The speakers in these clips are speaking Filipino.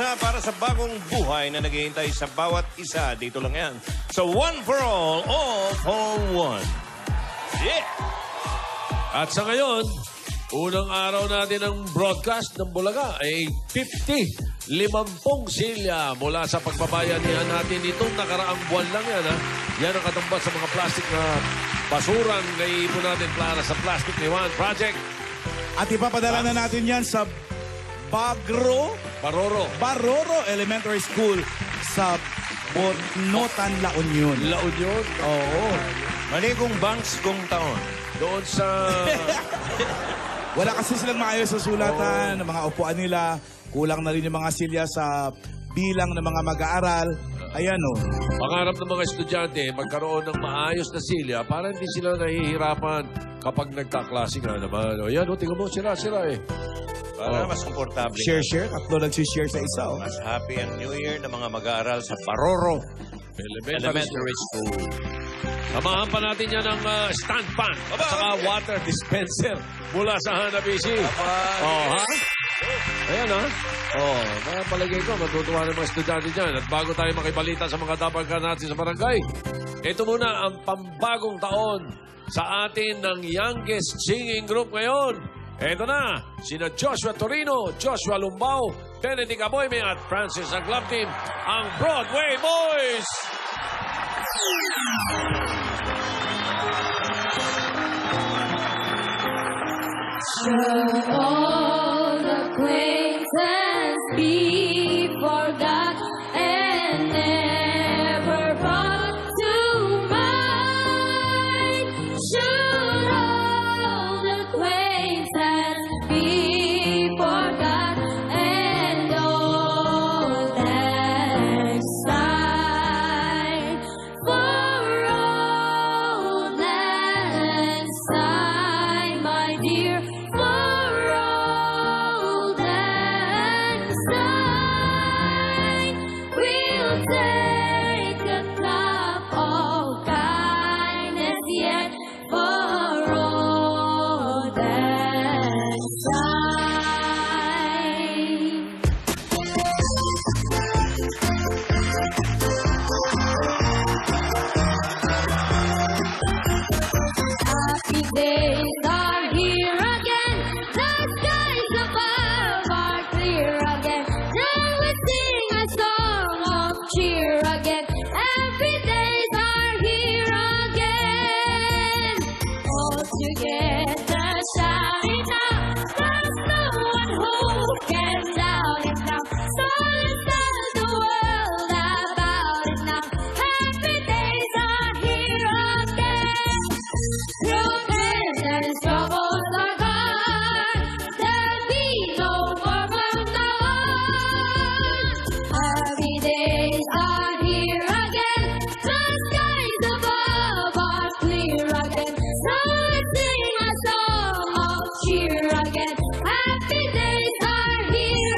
pag-asa para sa bagong buhay na naghihintay sa bawat isa. Dito lang yan. So, one for all for one. Yeah! At sa ngayon, unang araw natin ng broadcast ng Bulaga ay 50 silya mula sa pagbabayanihan natin itong nakaraang buwan lang yan. Ha? Yan ang katumbas sa mga plastic na basurang naiipon natin para sa Plastic Liwan Project. At ipapadala na natin yan sa Baroro Elementary School sa Bonotan, La Union. La Union? Oo. Maligong banks kung taon. Doon sa... Wala kasi silang maayos sa sulatan ng mga upuan nila. Kulang na rin yung mga silya sa bilang ng mga mag-aaral. Ayan o. Pangarap ng mga estudyante, magkaroon ng maayos na silya para hindi sila nahihirapan kapag nagkaklase nga naman. O yan, tingnan mo, sira-sira eh. Para mas komportable. Share. Tatlo nagsishare sa isa. Oh. Mas happy ang New Year ng mga mag-aaral sa Baroro Elementary School. Samahan pa natin yan ng stand pan at saka water dispenser mula sa Hanabishi. Oh, ha? Ayan, ha? Oh, mga palagay ko, matutuwa ng mga estudyante dyan. At bago tayo makibalita sa mga dapagan natin sa barangay, ito muna ang pambagong taon sa atin ng youngest singing group ngayon. Ito na, sina Joshua Torino, Joshua Lumbao, Kennedy Caboyme at Francis ang club team, ang Broadway Boys! Should all acquaintance be forgot and never brought to mind? Should all acquaintance be forgot and all next time? For all next time, my dear. Take a cup of kindness yet for all that time. Happy days are here again. The skies above are clear again. Now we sing a song of cheer again. Every days are here again. All together shouting now. There's no one who can doubt it now. So let's tell the world about it now. Happy days are here again. Problems and troubles are gone. There'll be no more from now on. Happy days are here again. The skies above are clear again. So let's sing a song of cheer again. Happy days are here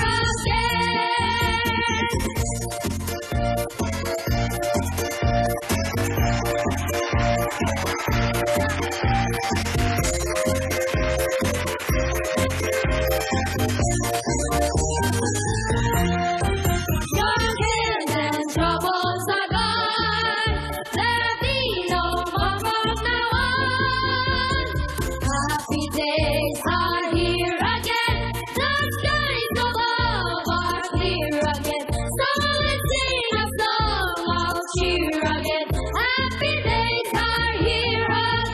Your cares and troubles are gone. There'll be no more from now on. Happy days are here again. The skies above are clear again. So let's sing a song of cheer again. Happy days are here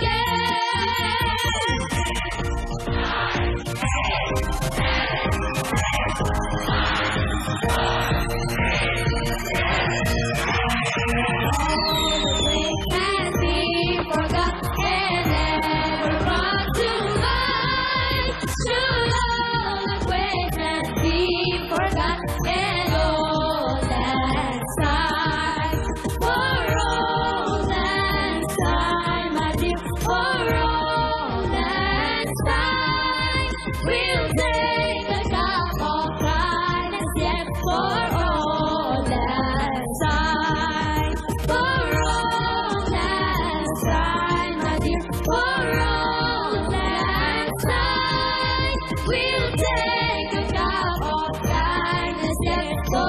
can't be forgot and never brought to mind. Should all acquaintance be forgot and all that time? For all that time, my dear, for all that time, we'll take a cup of kindness yet for all that time. For all that time, my dear, for all that time, we'll take a cup of kindness yet for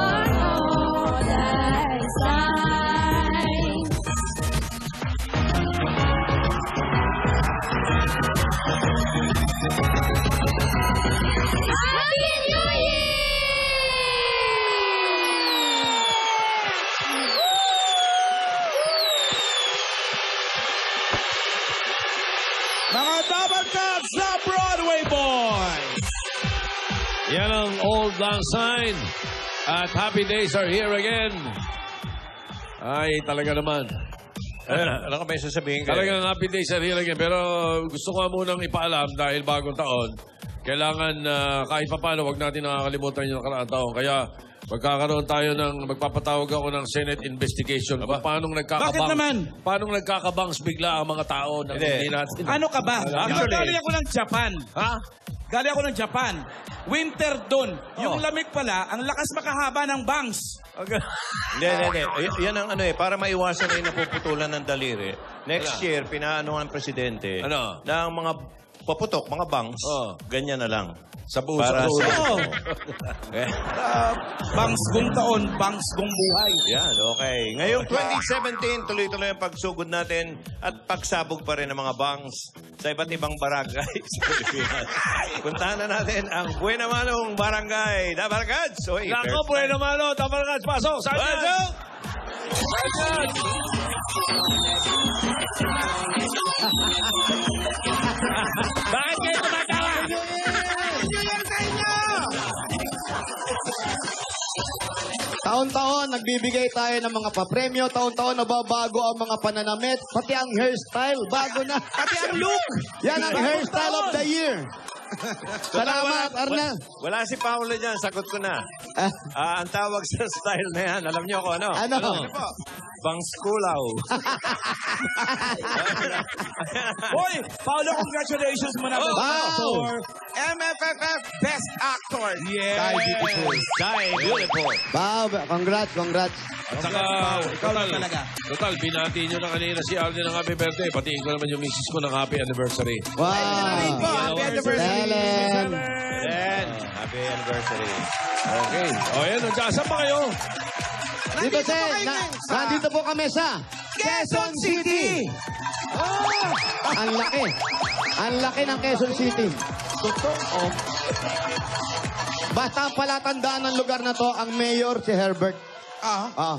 Yan ang Old Lang Syne. At Happy Days are here again. Ay, talaga naman. Ano ka ba yung sasabihin kayo? Talagang Happy Days are here again. Pero gusto ko munang ipaalam dahil bagong taon, kailangan kahit pa paano, wag natin nakakalimutan yung nakaraang taon. Kaya magkakaroon tayo magpapatawag ako ng Senate investigation. Paano nagkakabangs? Bakit naman? Paano nagkakabangs bigla ang mga tao na hindi natin? Ano ka ba? Actually- Galing ako ng Japan. Ha? Galing ako ng Japan. Winter doon. Yung lamig pala, ang lakas makahaba ng bangs. Hindi. Yan ang ano para maiwasan na yung napuputulan ng daliri. Next year, pinaano ng presidente Ano? na ang mga paputok, mga bangs, ganyan na lang. Sa buso. Para sa... Oo. Eh, Bangs gong taon, bangs gong buhay. yan, okay. Ngayong 2017, tuloy-tuloy ang pagsugod natin at pagsabog pa rin ng mga bangs sa iba't ibang barangay sa Pilipinas. Puntahan na natin ang Buenamalong Barangay. Dabarkads! Nako, bueno malo. Tamarkas, pasok. Saan Pasok! Bakit kayo tumatawa? Taon-taon, nagbibigay tayo ng mga papremyo. Taon-taon, nababago ang mga pananamit. Pati ang hairstyle, bago na. Pati ang look. Yan ang hairstyle of the year. Salamat, Arnel. Wala si Paolo dyan, sagot ko na. Ang tawag sa style na yan, alam niyo ko ano? Ano? po? Bangskulaw. Hoy, Paolo, congratulations mo na. Wow! For MFFF Best Actor. Yeah. Dai, beautiful. Bob, congrats. At saka, Ikaw lang talaga. total, binati nyo na kanina si Alden ng happy birthday. Patiin ko naman yung misis ko ng happy anniversary. Wow. Happy anniversary. Ellen. Then, happy anniversary. Okay. O yan, saan pa kayo? Dito, Sen. Nandito po kami sa Quezon City. Ang laki. Ang laki ng Quezon City. Totoo. Basta ang palatandaan ng lugar na to, ang mayor si Herbert. Ah.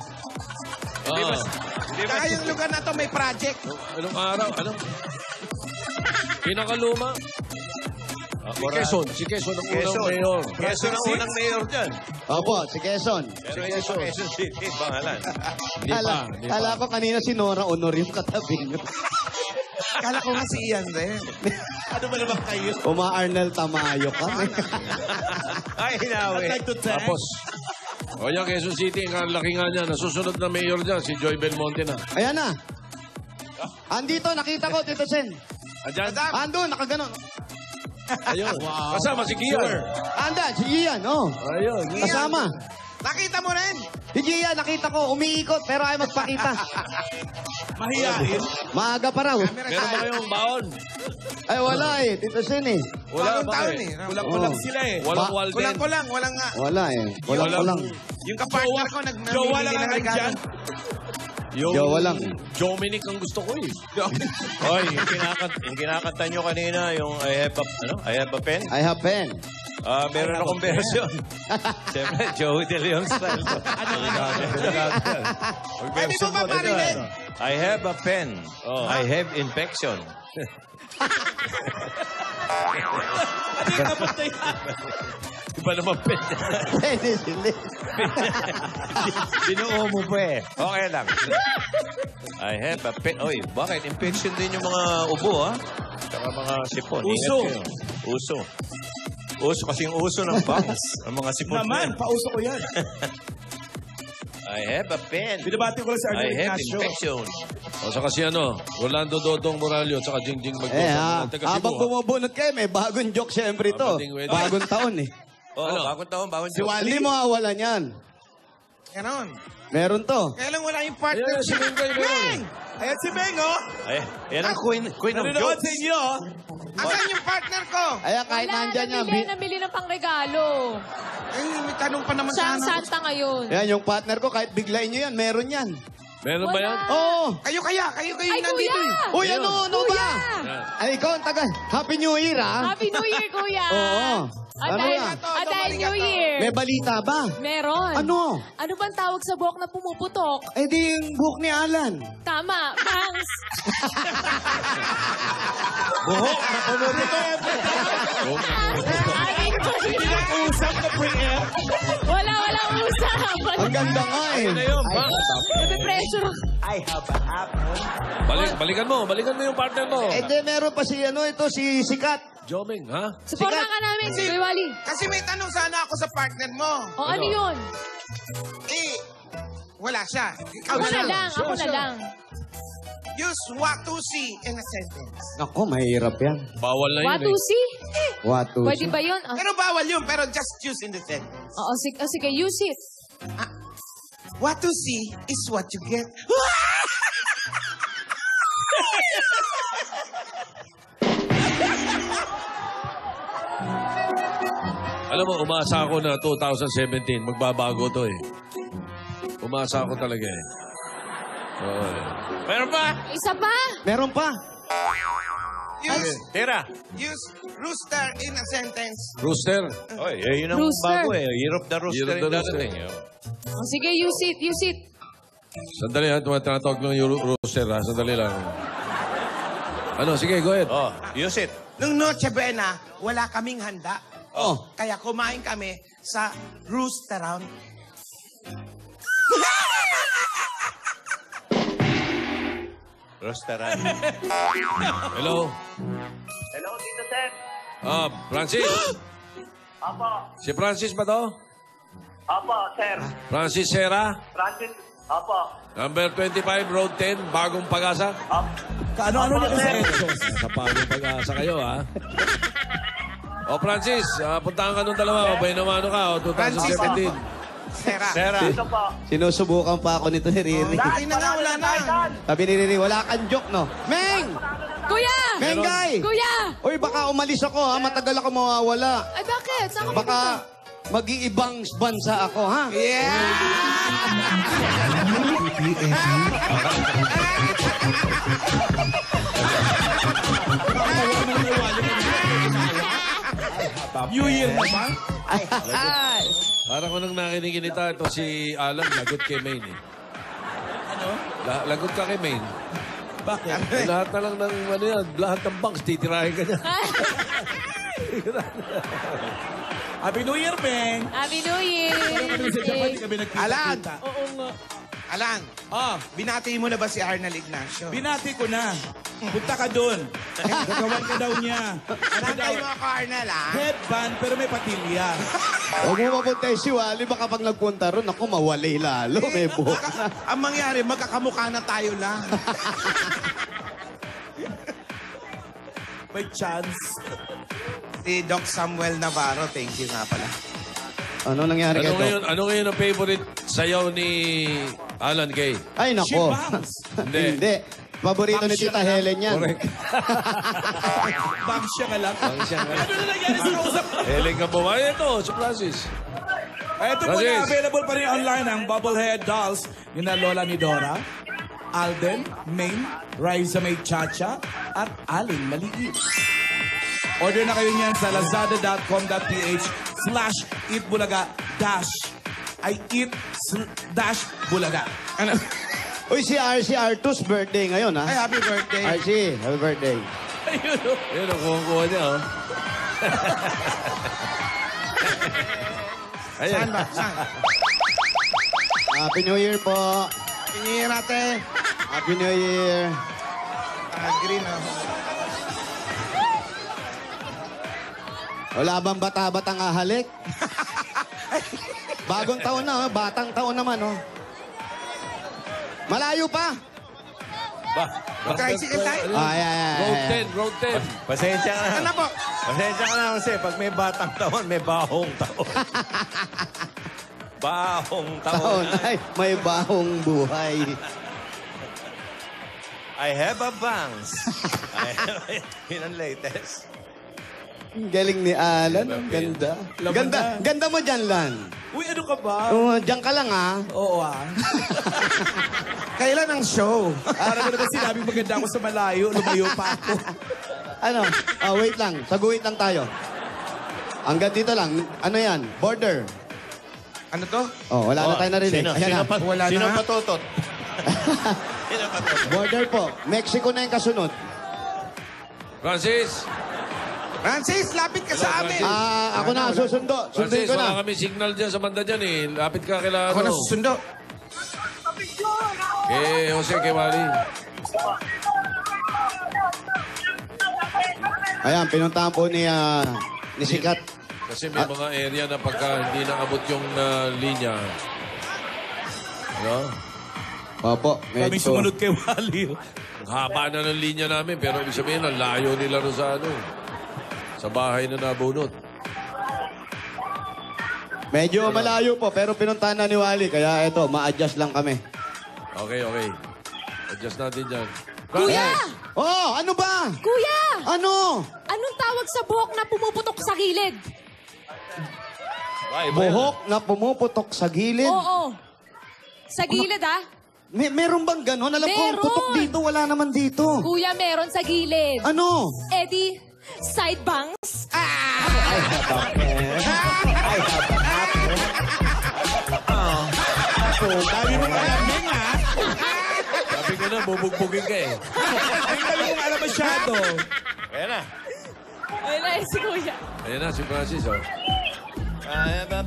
Kaya yung lugar na to may project. Anong araw? Anong? Pinakaluma? Si Quezon ang unang mayor. Quezon ang unang mayor dyan. Opo, si Quezon. Pero hindi pa Quezon City, pangalan. Hindi pa. Kala ko kanina si Nora Honor yung katabi niyo. Kala ko nga si Ian rin. Ano ba naman kayo? Arnel Tamayo ka. Ay, hinawi. Tapos, o yan, Quezon City, ang laki nga niya. Nasusunod na mayor dyan, si Joy Belmonte na. Ayan na. Andito, nakita ko, Tito Sen. Andyan? Andun, nakaganon. Ayun. Kasama si Kian. Anda, si Ian, oh. Ayun. Kasama. Nakita mo rin. Si Ian, nakita ko, umiikot, pero ay magpakita. Mahiyain. Maaga pa raw. Meron ba kayong baon? Ay, wala eh. Tito Sen eh. Wala Bagong pa taon eh. Kulang-kulang sila eh. Walang Walden. Walang nga. Wala eh. Walang. Yung kapartner ko, Jowa lang ang regalo. nandyan. Yung Jowa lang. Dominic ang gusto ko eh. Hoy, yung kinakanta nyo kanina, yung I have a pen. I have pen. Meron akong version. Siyempre, Joey De Leon style to. Pwede mo ba marinig? I have a pen. I have infection. Iba naman pen. Penicillin. Binuo mo pa eh. Okay lang. I have a pen. Oy, bakit? Infection din yung mga ubo, ha? Saka mga sipon. Ingat Uso. kayo. Uso. Uso kasi yung uso ng bangs. Ang mga sipon. Naman, pauso ko yan. I have a pen. Binabati ko lang si I Arnel have Ignacio. infection. O saka si Rolando Dodong Moralio at saka Jingjing Magdosa. Habang bumubunot kayo, may bagong joke siyempre ito. Abating wedding. Bagong taon eh. Oo, bagong taon, bagong joke. Hindi mo awalan yan. Ganon. Meron to. Kaya lang wala yung Ayan, partner. si Mengay, Mengay. Ayan si Beng, oh. Ay, yan ang queen of Nanonood jokes. sa inyo, oh. Asan yung partner ko? Ayan, kahit nandyan yan. Namili ng pangregalo. Ay, may tanong pa naman Siya ang sana. Santa ngayon. Ayan, yung partner ko, kahit biglayin nyo yan, meron yan. Meron ba yan? Oo. Kayo Ay, nandito kuya! eh. Uy, ano Kuya! ba? Ay, ikaw ang taga. Happy New Year, ah. Happy New Year, kuya! Oo. At Ano dahil, yan? at dahil New Year, May balita ba? meron. Ano? Ano bang tawag sa buhok na pumuputok? Eh di yung buhok ni Alan. Tama, bangs. Buhok na pumuputok. Aling ko Usap na pre-em. Walang usap. Ang ganda nga eh. Ayun na yun, ba? Nape-pressure. Balikan mo yung partner mo. Eh, di, meron pa si, si Sikat. Joming, ha? Supportan ka namin, Kuya Wally. Kasi may tanong sana ako sa partner mo. O ano yun? Eh, wala siya. Ikaw Ako na na lang. lang, ako na lang. Use what to see in a sentence. Nako, mahirap yan. Bawal na yun, Watusi? What to Pwede ba yun? Oh. Pero bawal yun, pero just use in the sentence. Oo, sige, use it. What to see is what you get. Alam mo, umasa ako na 2017. Magbabago to eh. Umasa ako talaga eh. Oo eh. Meron pa? Isa pa? Meron pa. Use, Tira. use rooster in a sentence. Rooster. Oy, yun ang Rooster. bago eh. Year of the Rooster Year of the yung Rooster. dadating. O, sige, use it. Sandali ha, tinatawag lang yung rooster ha. Sandali lang. Ano, sige, go ahead. Oh, use it. Nung Noche Buena, wala kaming handa. Oh. Kaya kumain kami sa roosteround. Roosteran. Hello? Hello, Tito Seth. Francis? Apo. Si Francis ba to? Apo, sir. Francis Serra? Francis. Apo. Number 25, Road 10, Bagong Pag-asa? Kaano-ano niya kasi ito? Sa Bagong Pag-asa kayo, ha? O, Francis, puntahan ka nung dalawa. Mabay naman ka, 2017. Sera. Ito po. Sinusubukan pa ako nito ni Riri. Hindi na nga, wala na. Sabi ni Riri, wala kang joke, no? Meng! Kuya! Mengay! Kuya! Uy, baka umalis ako, ha? Matagal ako mawawala. Ay, bakit? Saan ka pupunta? Baka mag-iibang bansa ako, ha? New Year naman. Parang ko nang nakinikinita ito si Alan, lagot kay Maine eh. Ano? Lagot ka kay Maine. Bakit? Lahat na lang ng, ano yan, lahat ng banks, titirahin ka niya. Happy New Year, Meng. Happy New Year! Parang kami sa Japan, di kami nagkita-kita. Oo nga. Alan, Ah, binati mo na ba si Arnel Ignacio? binati ko na. Punta ka doon. Gagawan ka daw niya. Ano daw? Binatay mo ako, Arnel, ha? Headband, pero may patilya. Huwag mo mapunta si Wally, baka pag nagpunta ron, ako mawalay lalo, may buhok na. Ang mangyari, magkakamukha na tayo lang. May chance. Si Doc Samuel Navarro, thank you nga pala. Ano nangyari kay Doc? Ano ngayon ang favorite sayaw ni Alan Kay? Ay, She nako. bangs. Hindi. Paborito ni Tita Helen yan. Correct. Bangs siya ka lang. Bangs siya ka lang. Ano na nangyari sa kausap? Helen ka bumayo ito, si Francis. Ito po Francis. na, available pa rin online ang Bubblehead Dolls ni na Lola ni Dora, Alden, Maine, Raisa May Chacha, at Aling Maliit. Order na kayo niyan sa lazada.com.ph/eatbulaga- eat-bulaga. Ano? Uy, si RC Artus birthday ngayon, ha? Ay, happy birthday. RC, happy birthday. Yun ang kuha niya, oh. Ayan. Saan ba? Saan? Happy New Year po. Tingin natin. Happy New Year. Green, ha? Wala bang bata-batang ahalik? Bagong taon na, oh. Batang taon naman, oh. Malayo pa. Tricycle tayo. Ay. Road 10. Pasensya ka na. Ano po? Pasensya ka na kasi pag may batang taon, may bahong taon. Bahong Taon. taon. Ay, may bahong buhay. I have a bangs. Yun ang latest. Ang galing ni Alan. Ang ganda. Ganda mo dyan, Lan. Uy, ano ka ba? Dyan ka lang, ha? Oo ah. Kailan ang show? Para mo naman sinabing maganda ako sa malayo, lumayo pa ako. Ano? Wait lang. Saguwit lang tayo. Hanggang dito lang. Ano yan? Border. Ano to? Wala na tayo narinig. Sino, Ayan sino, na. Wala sino na. patutot? Sino patutot? Border po. Mexico na yung kasunod. Francis, Francis, lapit ka sa amin. Ako na, susundo. Sundin Francis, ko wala na. kami signal dyan sa banda dyan eh. Lapit ka kila Ako na ano. susundo. Jose, kay Wally. Ayan, pinuntahan po ni Sikat. Kasi may mga area na pagka hindi nakabot yung linya. Ano? Opo, Kami medyo. sumunod kay Wally. Ang haba na ng linya namin, pero ibig sabihin, ang layo nila rin sa ano. Sa bahay na nabunot. Medyo malayo po, pero pinuntahan na ni Wally. Kaya eto, ma-adjust lang kami. Okay. Adjust natin dyan. Kuya! Oh, ano ba? Kuya! Ano? Anong tawag sa buhok na pumuputok sa gilid? Buhok na pumuputok sa gilid? Oo. Sa gilid, ah. Meron bang ganon? Alam ko, Meron. putok dito, wala naman dito. Kuya, meron sa gilid. Ano? Eddie, side bangs? Dami mong alam din, ha? Sabi ko na, bubugbugin ka eh. Ang dami mong alam masyado. Ayan na. Ayun na si Kuya. Ayan na, si Francis, oh. Kaya ba,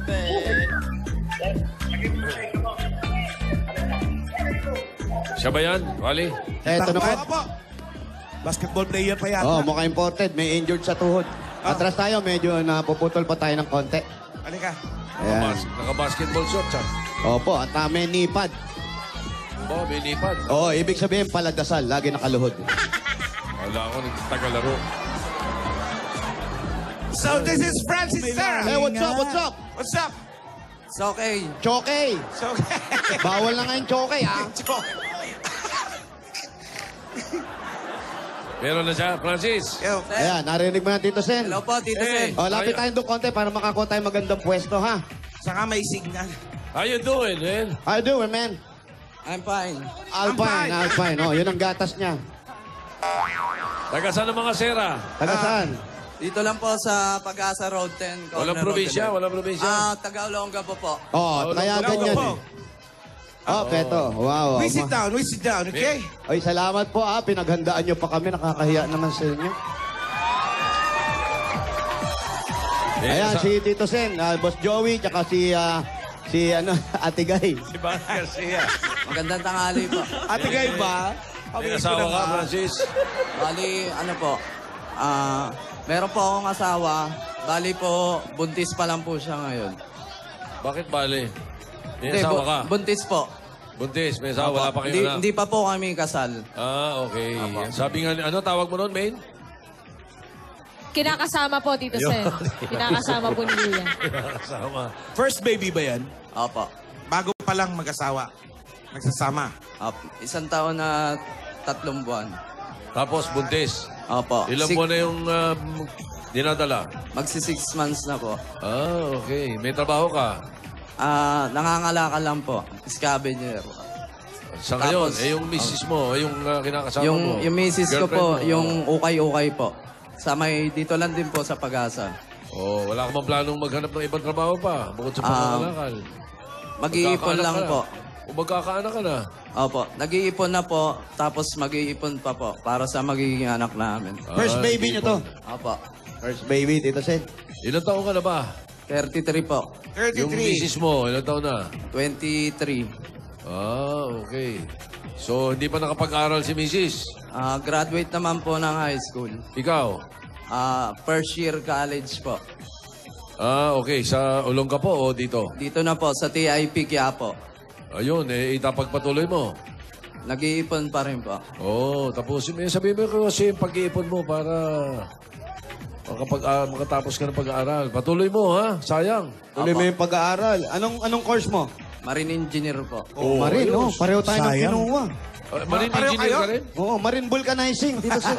Siya ba yan, Wally? Eto na po. Opo. Basketball player pa yata. Oh, mukhang imported. May injured sa tuhod. Atras tayo, medyo napuputol pa tayo ng konti. Halika. Ayan. Naka-basketball shorts, ha? Opo, at may nipad. Oh, may lipad. Oh, ibig sabihin paladasal, lagi nakaluhod. Wala ako, tagalaro. So this is Francis, sir. Hey, what's up, what's up? What's up? It's okay. Chokey. So, Bawal na ngayon chokey, ha? Meron na siya, Francis. Yo. Ayan, narinig mo na, Tito Sen. Hello po, Tito Sen. Oh, lapit tayo doon konti para makakuha tayo magandang pwesto, ha? Saka may signal. How you doing, man? How you doing, man? I'm fine. Alpine, Alpine. Oh, yun ang gatas niya. Taga saan ang mga sera? Taga saan? Dito lang po sa Pag-asa Road 10. Corner Walang Road probinsya, 11. walang probinsya. Taga Olongapo po. Oh, kaya ganyan eh. Oh, Peto. Wow. We sit down, okay? Ay, salamat po, ha. Pinaghandaan niyo pa kami. Nakakahiya naman sa inyo. Ayan, si Tito Sen, Boss Joey, tsaka si Ate Gay. Si Bang Garcia. Magandang tanghali po. Ate Gay ba? May asawa ka, Francis? Bali, ano po, meron po akong asawa. Bali po, buntis pa lang po siya ngayon. Bakit bali? May Hindi, asawa ka? buntis po. Buntis, may asawa, wala pa kayo na. Hindi pa po kami kasal. Okay. Sabi nga, ano tawag mo nun, Maine? Kinakasama po, Tito Sen. Kinakasama po ni Kuya. Kasama. First baby ba yan? Opo. Bago pa lang mag-asawa. Nagsasama. Isang taon na 3 buwan. Tapos buntis. Opo. Ilang buwan na yung dinadala? Magsi 6 months na po. Okay. May trabaho ka? Nangangalakal lang po. Scavenger. Sa ngayon, Tapos, yung misis mo, yung kinakasama mo. Yung misis ko girlfriend po, mo. yung ukay-ukay po. Dito lang din po sa Pag-asa. Wala ka bang planong maghanap ng ibang trabaho pa? Bukod sa pangangalakal. Mag-iipon lang po. O magkakaanak ka na? Opo. Nag-iipon na po, tapos mag-iipon pa po para sa magiging anak namin. First baby niyo to. Opo. First baby, Tito Sen. Ilan taon ka na ba? 33 po. 33. Yung misis mo, ilan taon na? 23. Okay. So, hindi pa nakapag-aral si misis? Graduate naman po ng high school. Ikaw? First year college po. Okay. Sa Olongapo o dito? Dito na po, sa TIP Quiapo. Ayun, itapagpatuloy mo. Nag-iipon pa rin po. Tapos sabihin mo ko kasi yung pag-iipon mo para makatapos ka ng pag-aaral. Patuloy mo, ha? Sayang. Tuloy mo yung pag-aaral. Anong course mo? Marine engineer po. Marine, no? Pareho tayo ng Sayang. kinuha. Marine engineer ka rin? Oo, marine vulcanizing, Tito Sen.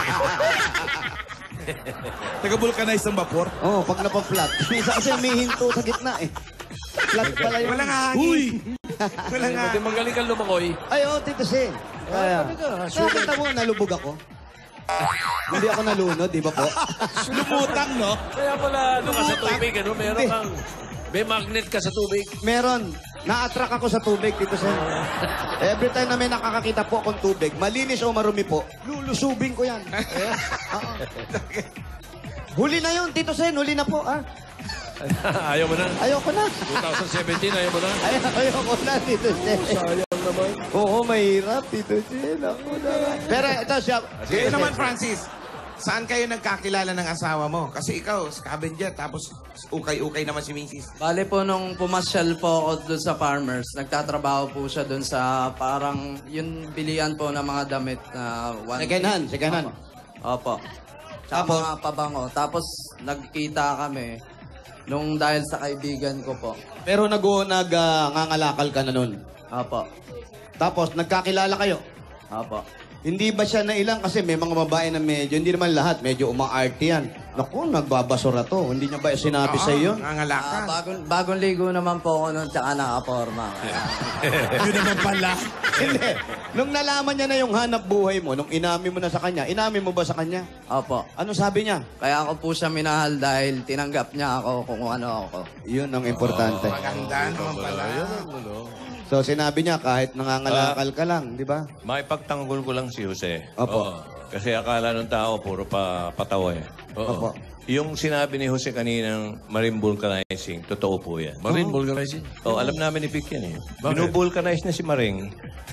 Taga-vulcanize ng vapor. Oo, pag napag-flat. Isa kasi may hinto sa gitna eh. Flat pala yun. Walang hangin. Uy! Walang Pati hangin. magaling kang lumangoy. Ay, oo, Tito Sen. Kaya. Nakakita mo, nalubog ako. Hindi ako nalunod, di ba po? Lumutang, no? Kaya pala, ka sa tubig, ano? Meron Hindi. kang... May magnet ka sa tubig. Meron. Na-attract ako sa tubig, Tito Sen. Every time na may nakakakita po akong tubig, malinis o marumi po, lulusubing ko yan. Huli na yun, Tito Sen. Huli na po, ah. Ayaw mo na? Ayoko na. 2017, ayaw mo na? Ayoko na, Tito Sen. Sayang naman. Oo, mahirap, Tito Sen. Ako na. Pero ito siya. Kayo naman, Francis. Saan kayo nagkakilala ng asawa mo? Kasi ikaw, scavenger, tapos ukay-ukay naman si Mrs. Bale po, nung pumasyal po ako doon sa farmers, nagtatrabaho po siya doon sa parang yung bilian po ng mga damit na... Second hand, second hand. Opo. Tsaka Tapos? mga pabango. Tapos nagkita kami nung dahil sa kaibigan ko po. Pero ngangalakal ka na nun. Opo. Tapos, nagkakilala kayo. Opo. Hindi ba siya nailang? Kasi may mga babae na medyo, hindi naman lahat, medyo umaarte yan. Naku, nagbabasura to. Hindi niya ba sinabi sa iyo? Nangangalaka. Bagong ligo naman po ako nun, tsaka nakaporma. Yun naman pala. Hindi. Nung nalaman niya na yung hanap buhay mo, nung inamin mo na sa kanya, inamin mo ba sa kanya? Opo. Ano sabi niya? Kaya ako po siya minahal dahil tinanggap niya ako kung ano ako. Yun ang importante. Maganda naman pala. So, sinabi niya, kahit nangangalakal ka lang, di ba? Maipagtanggol ko lang si Jose. Opo. Kasi akala ng tao, puro patawa eh. Opo. Yung sinabi ni Jose kaninang marine vulcanizing, totoo po yan. Marine vulcanizing? Oh, alam namin ni Vic yan eh. Bakit? Binubulcanize na si Maring.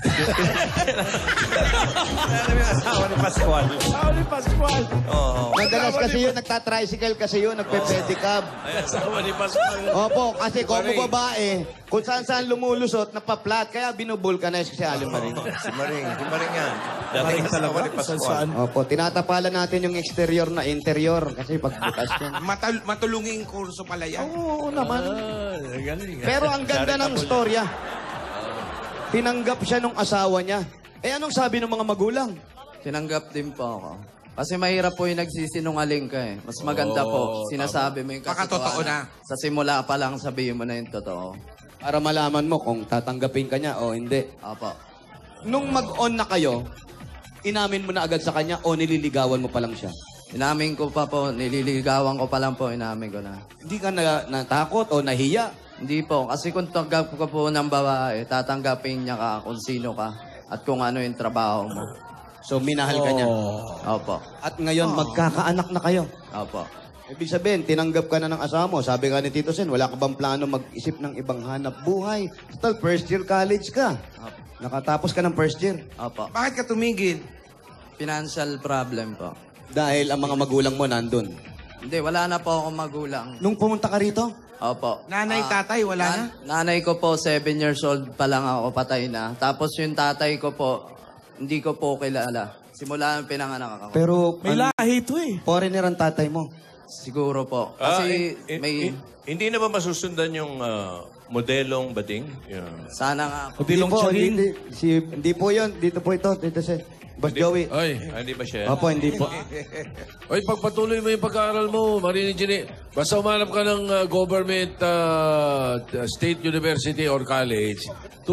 Alam yung asawa ni Pascual. Asawa ni Pascual. Oo. Madalas kasi yun, nagtatricycle kasi yun, nagpe-pedicab. Ay, asawa ni Pascual. Opo, kasi kung Maring. babae, kung saan-saan lumulusot, nagpa-flat, kaya binubulkanize kasi Aling Maring. Si Maring yan. Dating asawa ni Pascual. Opo, tinatapalan natin yung exterior na interior kasi pagbukas yan. Matulunging kurso pala yan. Oo naman. Galing. Pero ang ganda ng storya. Tinanggap siya nung asawa niya. Eh anong sabi ng mga magulang? Tinanggap din po ako. Kasi mahirap po yung nagsisinungaling ka eh. Mas maganda po, sinasabi mo yung Makatotoo na. Sa simula pa lang sabihin mo na yung totoo. Para malaman mo kung tatanggapin ka niya o hindi. Opo. Nung mag-on na kayo, inamin mo na agad sa kanya o nililigawan mo pa lang siya? Inamin ko pa po, nililigawan ko pa lang po, inamin ko na. Hindi ka natakot o nahiya? Hindi po, kasi kung tanggap ko po ng babae, tatanggapin niya ka kung sino ka at kung ano yung trabaho mo. So minahal ka niya. Opo. At ngayon, magkakaanak na kayo. Opo. Ibig sabihin, tinanggap ka na ng asawa mo. Sabi ka ni Tito Sen, wala ka bang plano mag-isip ng ibang hanap buhay? Total, first year college ka. Nakatapos ka ng first year. Opo. Bakit ka tumigil? Financial problem po. Dahil ang mga magulang mo nandun. Hindi, wala na po akong magulang. Nung pumunta ka rito, Opo. Nanay, tatay, wala na? Nanay ko po, 7 years old pa lang ako, patay na. Tapos yung tatay ko po, hindi ko po kilala. Simula ng pinanganak ako. pero May lahi ito eh. foreigner ang tatay mo. Siguro po. Kasi may... Hindi na ba masusundan yung modelong bading? Yeah. Sana nga po. Dilong po, Charin. hindi po yun. Dito po ito, Tito Sen. Boss Joey. Ay. Hindi ba siya? Opo, hindi po. Oy, pagpatuloy mo yung pag-aaral mo, Marine Engineer. Basta umanap ka ng government state university or college.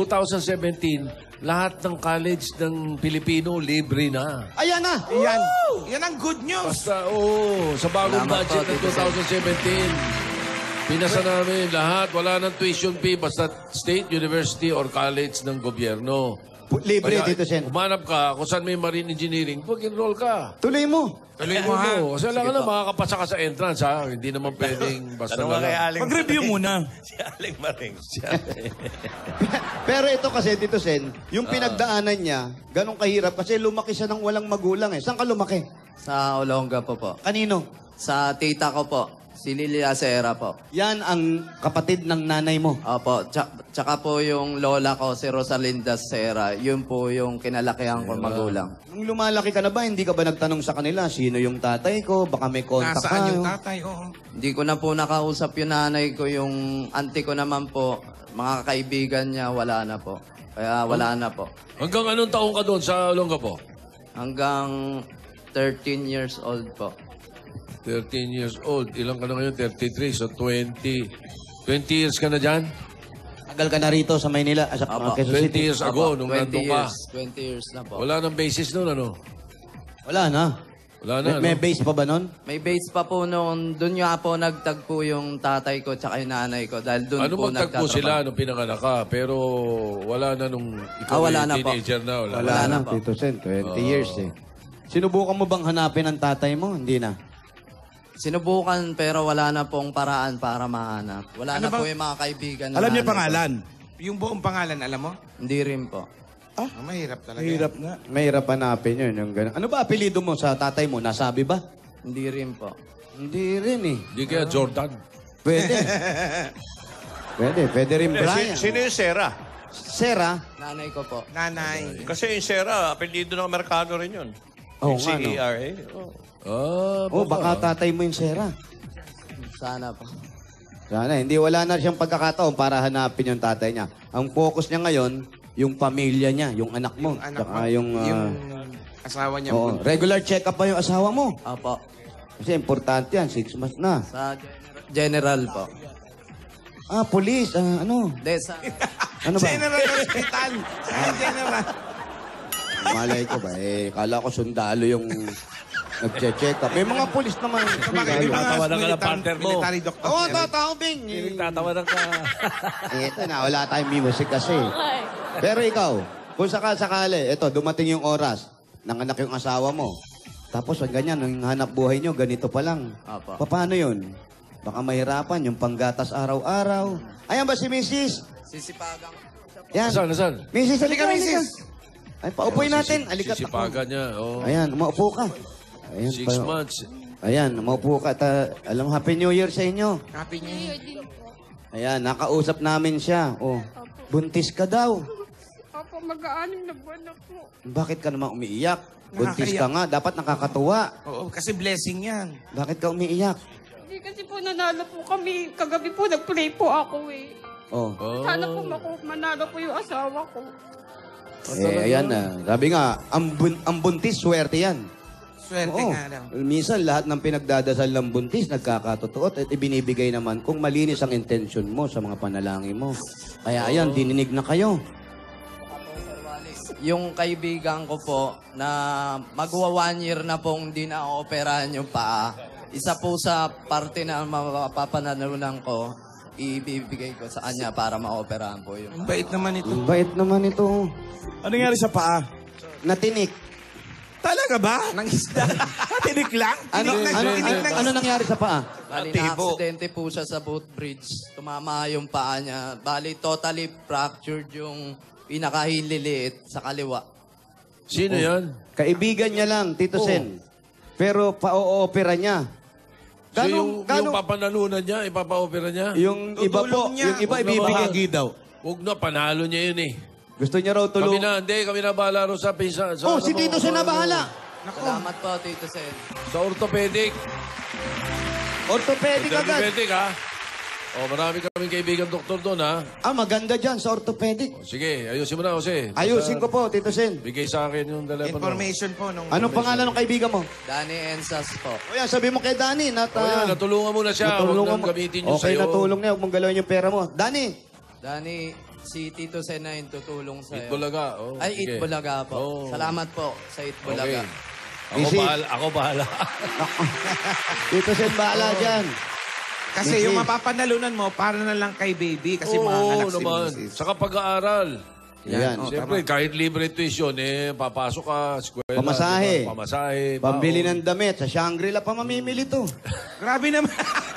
2017, lahat ng college ng Pilipino libre na. Ayan na! Yan. Yan ang good news. Basta, sa bagong Salamat budget po, ng Tito Sen. 2017, pinasa namin lahat. Wala ng tuition fee, basta state university or college ng gobyerno. Libre, Kaya, Tito Sen. Umanap ka kung saan may marine engineering, mag-enroll ka. Tuloy mo. Tuloy mo, ha? Kasi alam ka na, makakapasa ka sa entrance, ha? Hindi naman pwedeng basta Tanong nga kay lang. Aling. Mag-review muna. Si Aling Maring. Pero ito kasi, Tito Sen, yung pinagdaanan niya, ganong kahirap kasi lumaki siya ng walang magulang eh. Saan ka lumaki? Sa Olonga po. Kanino? Sa tita ko po. Si Lilia Serra po. Yan ang kapatid ng nanay mo. Opo. Tsaka po yung lola ko, si Rosalinda Serra. Yun po yung kinalakihan ko magulang. Nung lumalaki ka na ba, hindi ka ba nagtanong sa kanila, sino yung tatay ko? Baka may contact Nasaan ka. yung tatay? Oo. Hindi ko na po nakausap yung nanay ko. Yung auntie ko naman po, mga kaibigan niya, wala na po. Kaya wala na po. Hanggang anong taong ka doon sa Olonga po? Hanggang 13 years old po. 13 years old. Ilang ka na ngayon? 33. So 20 years ka na dyan? Tagal ka na rito sa Maynila, sa Apo. Quezon 20 City. years ago, nung 20 nandun ka. years. 20 years na po. Wala nang basis noon, ano? Wala na. Wala na, May no? base pa ba nun? May base pa po noon. Doon nga po nagtagpo yung tatay ko tsaka yung nanay ko. Dahil doon Ano po magtagpo nagtatrabaho. sila nung pinanganak ka? Pero wala na nung ikaw wala ay na po. teenager na. Wala na po. Tito Sen, 20 years eh. Sinubukan mo bang hanapin ang tatay mo? Hindi na. Sinubukan pero wala na pong paraan para mahanap. Wala Ano na po ba? yung mga kaibigan. na Alam niyo nanay ko. pangalan? Yung buong pangalan, alam mo? Hindi rin po. Mahirap talaga. Hirap nga. Mahirap hanapin yun. Yung ganun. Ano ba apelido mo sa tatay mo? Nasabi ba? Hindi rin po. Hindi rin eh. Hindi kaya Jordan. Pwede. Pwede rin Brian. Sino yung Sarah? Sarah? Nanay ko po. Nanay. Kasi yung Sarah, apelido ng Amerikano rin yun. Oo Yung nga, no? C-E-R-A. Oh, baka tatay mo yung Sarah. Sana po. Sana, hindi wala na siyang pagkakataon para hanapin yung tatay niya. Ang focus niya ngayon, yung pamilya niya, yung anak mo. Anak Tsaka mo. yung... Yung asawa niya. oo, regular check-up ba yung asawa mo? Opo. Kasi importante yan, 6 months na. Sa general po. Ah, police, ano? Hindi, sa... Ano ba? General Hospital. Saan General? Malay ko ba? Kala ko sundalo yung nagche-check up. May mga police naman. Bakit? Yung mga Tatawanan ka ng partner mo. military doctor. Oo, tao, Bing. Tatawanan ka. Ito na, wala tayong music kasi. Pero ikaw, kung sakali, ito, dumating yung oras, nanganak yung asawa mo. Tapos, ganyan, yung hanap buhay nyo, ganito pa lang. Opo. Paano yun? Baka mahirapan, yung panggatas araw-araw. Ayan ba si Mrs.? Sisipagang. Yan. Nasaan? Mrs., halika, Halika, halika. Mrs. Ay, paupuin natin. Halika. Sisipagan niya. Oh. Ayan, umaupo ka. Ayan, 6 months. Ayan, umaupo ka. Alam, Happy New Year sa inyo. Happy New Year. Ayan, nakausap namin siya. Oh, buntis ka daw. Opo, mag-aaning na buwan na po. Bakit ka naman umiiyak? Buntis Nakakaiyak. ka nga, dapat nakakatuwa. Oo, kasi blessing yan. Bakit ka umiiyak? Hindi kasi po nanalo po kami. Kagabi po nag-pray po ako eh. Oh, Sana po manalo po yung asawa ko. ayan na. Sabi nga, ang buntis, swerte yan. Swerte Oo. nga lang. Minsan, lahat ng pinagdadasal ng buntis, nagkakatotoo at ibinibigay naman kung malinis ang intention mo sa mga panalangin mo. Kaya ayan, dininig na kayo. Yung kaibigan ko po na magwa 1 year na pong hindi na operahan yung paa. Isa po sa parte na mapapanalunan ko, ibibigay ko sa kanya para maoperahan po yung Ang bait naman ito. Ang bait naman ito. Ano nangyari sa paa? Natinik. Talaga ba? Nang isda. Tinik lang? Ano nangyari sa paa? Bali, Tibo. na-aksidente po siya sa boat bridge. Tumama yung paa niya. Bali, totally fractured yung pinakahililiit sa kaliwa. Sino yan? Kaibigan niya lang, Tito Sen. Pero pa-o-opera niya. So yung papanalunan niya, ipapa-opera niya? Yung iba po, Tutulong niya. yung iba Huwag na ibibigay. Bahagi daw. Huwag na, panalo niya yun eh. Gusto niya raw tulong. Kami na bahala ro sa pinsa. Oh, si Tito Sen na bahala. Salamat po, Tito Sen. Sa orthopedic. Orthopedic agad. Orthopedic ha? Oh, marami kaming kaibigan doktor doon ha? Ah, maganda dyan sa orthopedic. Oh, sige, ayusin mo na, Jose. Ayusin ko po, Tito Sen. Bigay sa akin yung telepono. Information po. Nung Anong pangalan ng kaibigan mo? Danny Ensas po. O yan, sabi mo kay Danny. Oh, yan, natulungan mo na siya. Huwag nang gamitin yung Okay, sa'yo. natulong niya. Huwag mong galawin yung pera mo. Danny, Danny, si Tito Sen na yung tutulong sa'yo. Itbulaga. Oh, Ay, sige. Itbulaga po. Oh. Salamat po sa Itbulaga. Okay. Ako bahala. Tito Sen, bahala dyan. Kasi yung mapapanalunan mo, para na lang kay baby. Kasi mga anak si naman. Mrs. Saka pag-aaral. Yan. Siyempre, kahit libre tuition, papasok ka, eskwela. Pamasahe. diba? Pamasahe. Pambili baon. ng damit. Sa Shangri-La pa mamimili to. Grabe naman.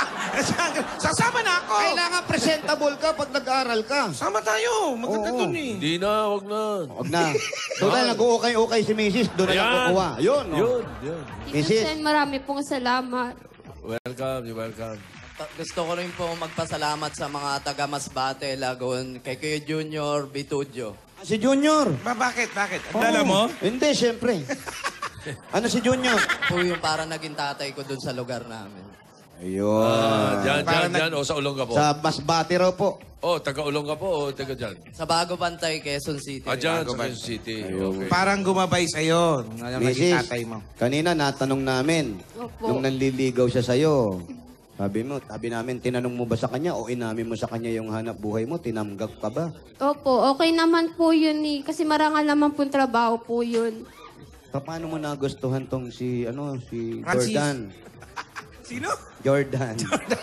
Sasama na ako. Kailangan presentable ka pag nag-aaral ka. Sama tayo. Maganda Oo. dun eh. Hindi na, wag na. Huwag na. Total, nag-uukay-ukay si Mrs. Doon na lang Ayan. kukuha. Yun. oh. Yun. Tito Mrs. Sen, marami pong salamat. Welcome, you're welcome. Gusto ko rin po magpasalamat sa mga taga Masbate, Lagon, kay Kuya Junior, Bitudio. Si Junior. Bakit? Dala mo? Hindi, syempre. Ano si Junior? Po yung para naging tatay ko dun sa lugar namin. Ayun. Diyan. O, sa Olonga po. Sa Masbate raw po. Oh, taga Olonga po o taga dyan? Sa Bago Bantay, Quezon City. Dyan, sa Quezon City. Okay. Parang gumabay sa'yo. Naging Mrs. tatay mo. Kanina natanong namin. Opo. Nung nanliligaw siya sa'yo. Sabi namin, tinanong mo ba sa kanya o inamin mo sa kanya yung hanap buhay mo? Tinanggap ka ba? Opo, okay naman po yun eh. Kasi marangal naman po trabaho po yun. Paano mo nagustuhan tong si Francis. Jordan? Sino? Jordan.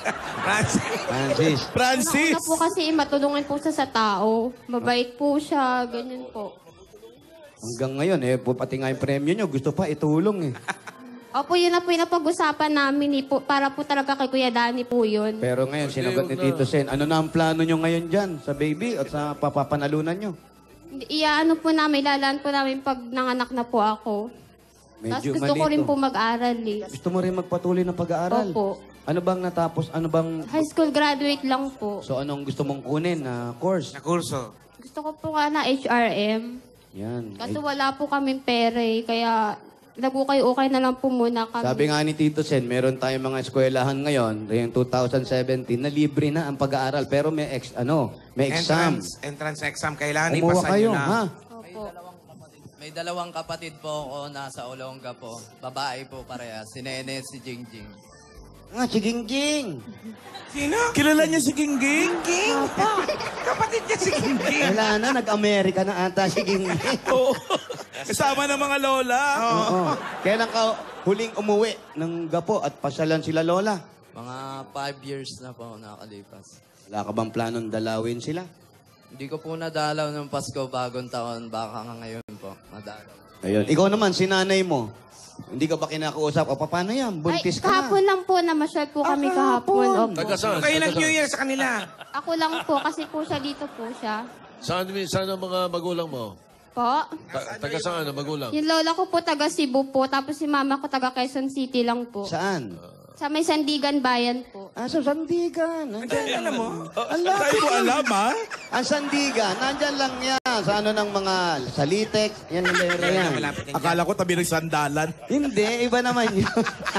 Francis. Francis. Una po kasi matulungan po siya sa tao. Mabait po siya, ganyan po. Hanggang ngayon, pati nga yung premyo nyo, gusto pa itulong eh. Opo, yun na po yung napag-usapan namin po, para po talaga kay Kuya Danny po yun. Pero ngayon, sinagot ni Tito Sen, ano na ang plano nyo ngayon dyan sa baby at sa papapanalunan nyo? Iyaano po namin, ilalaan po namin pag nanganak na po ako. Tapos Medyo gusto ko rin malito. po mag-aral eh. Gusto mo rin magpatuloy ng pag-aaral? Opo. Ano bang natapos? Ano bang... High school graduate lang po. So anong gusto mong kunin na course? Na kurso. Gusto ko po nga na HRM. Yan. Kaso wala po kaming pera eh, kaya nag-ukay-ukay na lang po muna kami. Sabi nga ni Tito Sen, meron tayong mga eskwelahan ngayon, yung 2017, na libre na ang pag-aaral. Pero may may exam. Entrance exam. Kailangan Kumuha ipasa kayo, nyo na. ha? Opo. May dalawang kapatid po ako nasa Olonga po. Babae po parehas. Si Nene, si Jingjing. Ah, si Gingging. Sino? Kilala niyo si Gingging? King. Kapatid niya si King. Wala na, nag-Amerika na ata si Gingging. Oo. Kasama ng mga lola. Oo. Kailan ka huling umuwi ng Gapo at pasyalan sila lola? Mga 5 years na po nakalipas. Wala ka bang planong dalawin sila? Hindi ko po nadalaw ng Pasko, bagong taon. Baka nga ngayon po, madalaw. Ayun. Ikaw naman, si nanay mo. Hindi ka ba kinakausap? O, paano yan? Buntis Ay, ka na. kahapon lang po, namasyal po kami kahapon. Opo. Taga saan? Kayo Taga ng New saan? Year sa kanila. Ako lang po, kasi po siya dito po siya. Saan ang mga magulang mo? Po? Taga saan ang magulang? Yung lola ko po taga Cebu po, tapos si mama ko taga Quezon City lang po. Saan? Sa may Sandigan Bayan po. Ah, sa Sandigan. Nandyan. Alam mo? Tayo mo alam, ha? Ang Sandigan, nandyan lang yan. Sa ano ng mga Salitex. Yan ang lera yan. Malapit yan. Akala ko tabi ng sandalan. Hindi, iba naman yun.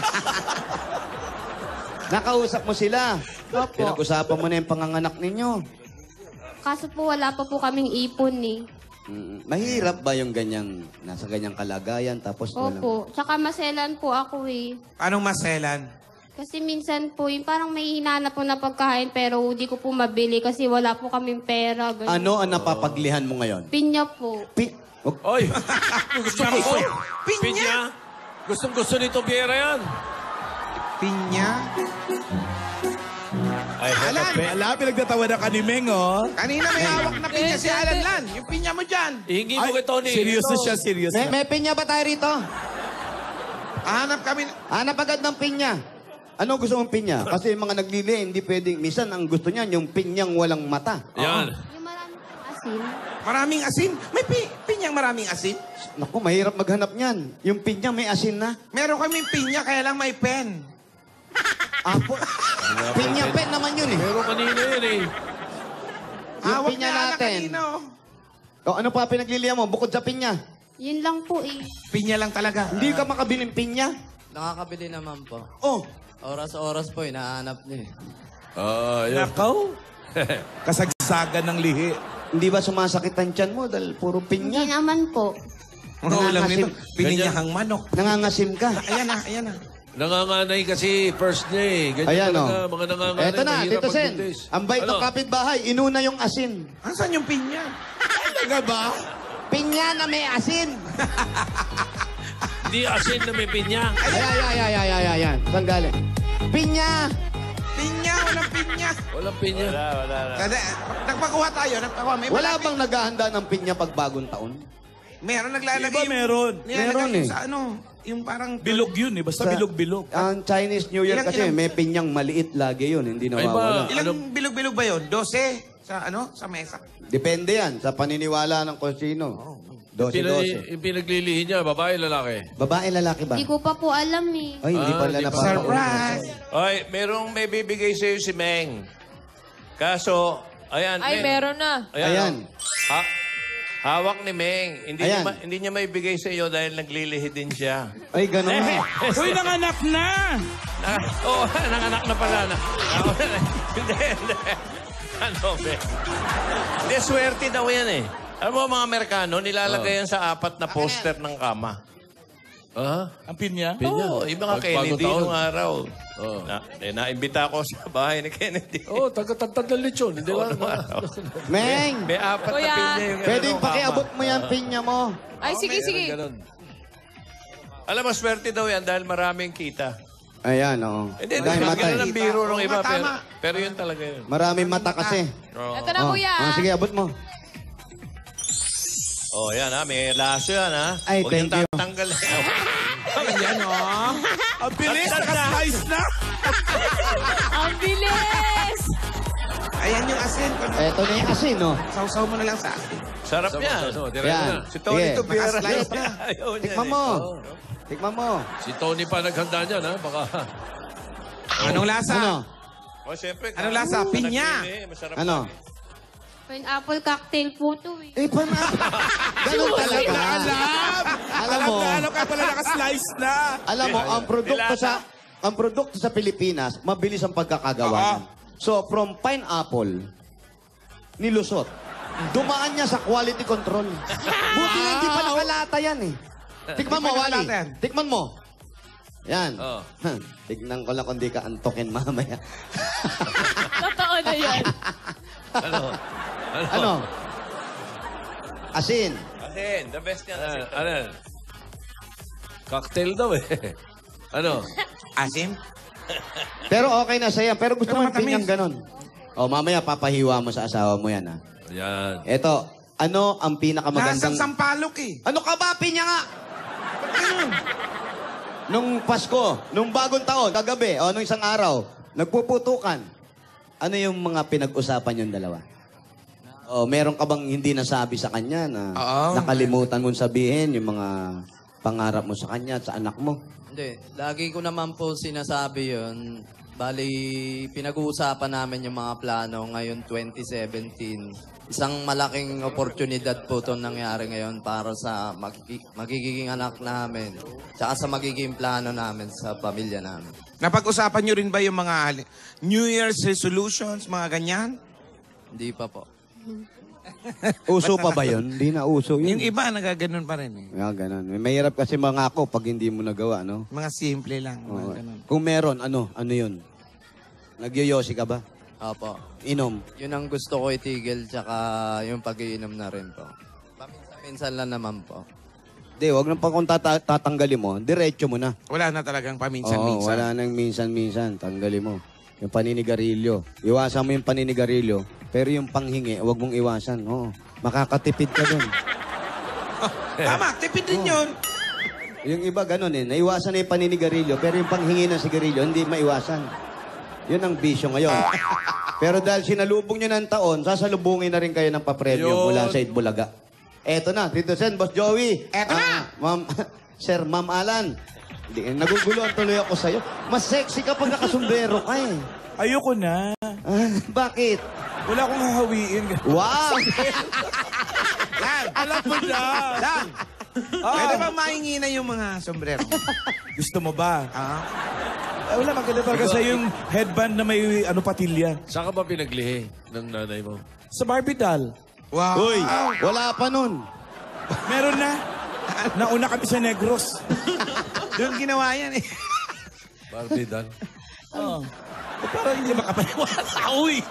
Nakausap mo sila. Opo. Pinag-usapan mo na yung panganganak ninyo. Kaso po wala pa po kaming ipon eh. Mahirap ba yung ganyang, nasa ganyang kalagayan tapos walang... Opo. Tsaka maselan po ako eh. Anong maselan? Kasi minsan po, yung parang may hinanap po na pagkain pero hindi ko po mabili kasi wala po kaming pera. Ganun. Ano ang napapaglihan mo ngayon? Pinya po. Oy! Gusto! Pinya! Gustong-gusto nito Piera yan. Pinya? Ay, Alan! Ala, pinagtatawa na kanimeng, oh. Kanina may hawak na pinya si Alan Lan. Yung pinya mo dyan. Ihingi mo kay Tony. Seryoso Ito. siya, seryoso. May pinya ba tayo rito? Hanap kami. Hanap agad ng pinya. Ano gusto mong pinya? Kasi yung mga naglili, hindi pwedeng... Minsan ang gusto niyan, yung pinyang walang mata. Yan. Yung maraming asin. Maraming asin. May pinyang maraming asin. Naku, mahirap maghanap niyan. Yung pinya may asin na. Meron kaming pinya, kaya lang may pen. Apo. Pinya pen naman yun eh. Pero kanina yan eh. Yung Hawak pinya niya Alan natin. kanina, oh. O ano pa pinaglilihan mo? Bukod sa pinya. Yun lang po eh. Pinya lang talaga. Hindi ka makabiling pinya? Nakakabili naman po. Oh, Oras-oras po, hinahanap niyo eh. Yan. Nakaw. Kasagsagan ng lihi. hindi ba sumasakit ang tiyan mo dahil puro Hindi pinya? naman po. Ang ulam nito, Nangangasim. pininyahang manok. Nangangasim ka. Ayan na, ayan na. Nanganganay kasi first niya eh. Ganyan Ayan talaga, o. mga nanganganay. Eto na, mahirap Tito Sen. magbuntis. Ang bait ng Ano? kapitbahay, inuna yung asin. Asan yung pinya? Talaga ba? Pinya na may asin. Hindi asin na may pinya. Ayan. Saan galing? Pinya! Pinya, walang pinya. Walang pinya. Kada, nagpakuha tayo, nagpakuha. May Wala malaki- bang naghahanda ng pinya pag bagong taon? Meron naglalagay. Di ba meron? Nilalagay Meron yung eh. Sa ano, yung parang... Bilog yun eh. Basta bilog-bilog. Ang Chinese New Year Ilang- kasi ilang- may pinyang maliit lagi yun, hindi Ay nawawala. ba? Ilang bilog-bilog ba yun? 12? Sa ano? Sa mesa. Depende yan sa paniniwala ng kung sino. 12-12. Yung pinaglilihin niya, babae, lalaki. Babae, lalaki ba? Hindi ko pa po alam eh. Ay, hindi pala hindi pa. napapaulit. Surprise! Ay, merong may bibigay sa'yo si Meng. Kaso, ayan. Ay, Meng. meron na. Ayan. Hawak ni Meng. Hindi Ayan. hindi niya may bigay sa iyo dahil naglilihi din siya. Ay, ganun. Uy, nanganak na! Oo, nanganak na pala. Hindi. Ano, Meng? Hindi, swerte daw yan eh. Alam mo, mga Amerikano, nilalagay yan sa 4 na poster ng kama. Ah? Ang pinya? Oo, yung mga Pag- Kennedy bagong taon. nung araw. Oo. Naimbita ko sa bahay ni Kennedy. Oo, taga-tagtad ng lechon. Hindi ba? Meng, May 4 na Kuya. pinya yung pwedeng kama. pakiabot mo yan pinya mo. Ay, sige, sige. Ganun. Alam mo, swerte daw yan dahil maraming kita. Ayan, oo. Hindi, Dahil matay. ganun ang biro ng Oo, iba. tama. Pero yun talaga yun. Maraming mata kasi. Oo. Ito na, kuya. Sige, abot mo. Oh, yan ha. May laso yan ha. Ay, Huwag thank yung you. tatanggal. Ayan, oh. Ang bilis, naka-slice na. Ang bilis! Ayan yung asin. Eto na yung asin, no? Sausaw mo na lang sa asin. Sarap yan. Diretso Yan. na. Si Tony Sige. Tubiera. Naka-slice na. Ayaw niya Tikman eh. mo. Tikman mo. Si Tony pa naghanda niyan, ha? Baka... Anong lasa? Ano? Oh, siyempre. Anong lasa? Pinya. Masarap Ano? Pineapple cocktail po to eh. Eh, paano? Ganun talaga. Alam mo, Alam ka pala naka-slice na. alam mo, ang produkto sa Pilipinas, mabilis ang pagkakagawa niyan. So, from pineapple, nilusot, dumaan niya sa quality control. Buti na hindi pa nakalata yan eh. Tikman mo, Hindi pa Wally. nakalata yan. Tikman mo. Yan. Oh. Tignan ko lang kung di ka antokin mamaya. Totoo na yan. Ano? Asin. Asin, the best niya. Ano? Cocktail daw eh. Ano? Asim? Pero okay na sa'yo. Pero gusto Pero mo yung matamis. pinyang ganon. O, mamaya papahiwa mo sa asawa mo yan, ha? Yan. Eto, ano ang pinakamagandang... Lasang sampalok eh. Ano ka ba, pinya nga? Nung Pasko, nung bagong taon, kagabi, o nung isang araw, nagpuputukan. Ano yung mga pinag-usapan yung dalawa? O, meron ka bang hindi nasabi sa kanya na Oo. nakalimutan mong sabihin yung mga pangarap mo sa kanya at sa anak mo? Hindi. Lagi ko naman po sinasabi yun. Bali, pinag-uusapan namin yung mga plano ngayon 2017. Isang malaking oportunidad po itong nangyari ngayon para sa magiging anak namin. Tsaka sa magiging plano namin sa pamilya namin. Napag-usapan nyo rin ba yung mga New Year's resolutions, mga ganyan? Hindi pa po. Uso pa ba yun? Hindi na uso yun. Yung iba, nagaganon pa rin eh. Ganun. Mahirap kasi mangako pag hindi mo nagawa, no? Mga simple lang. Mga Oo. ganon. Kung meron, ano yun? Nagyoyosi ka ba? Opo. Inom? Yun ang gusto ko itigil tsaka yung pag-iinom na rin po. Paminsan-minsan lang naman po. Hindi, wag na pa kung tatanggalin mo, diretso mo na. Wala na talagang Oo, paminsan-minsan. wala nang minsan-minsan, tanggalin mo. Yung paninigarilyo. Iwasan mo yung paninigarilyo, pero yung panghingi, wag mong iwasan. Oo, makakatipid ka dun. Tama, tipid din yun. Yung iba ganun eh, naiwasan na yung paninigarilyo, pero yung panghingi ng sigarilyo, hindi maiwasan. Yun ang bisyo ngayon. Pero dahil sinalubong nyo ng taon, sasalubungin na rin kayo ng papremyo Yun. mula sa Itbulaga. Eto na, Tito Sen, Boss Joey. Eto na! Ma'am, Sir, Ma'am Alan. Naguguluhan tuloy ako sa'yo. Mas sexy kapag nakasumbrero ka eh. Ayoko na. Bakit? Wala akong hahawiin. Wow! Lan! Alam mo na. Lan! Pwede ba maingi na yung mga sombrero? Gusto mo ba? Ah? Wala, maganda talaga sa yung headband na may patilya. Saan ka ba pinaglihi ng nanay mo? Sa Barbie doll. Wow! Uy, wala pa nun. Meron na. Nauna kami sa Negros. Doon ginawa yan eh. Barbie doll? Oh. Parang hindi makapaniwala. Uy!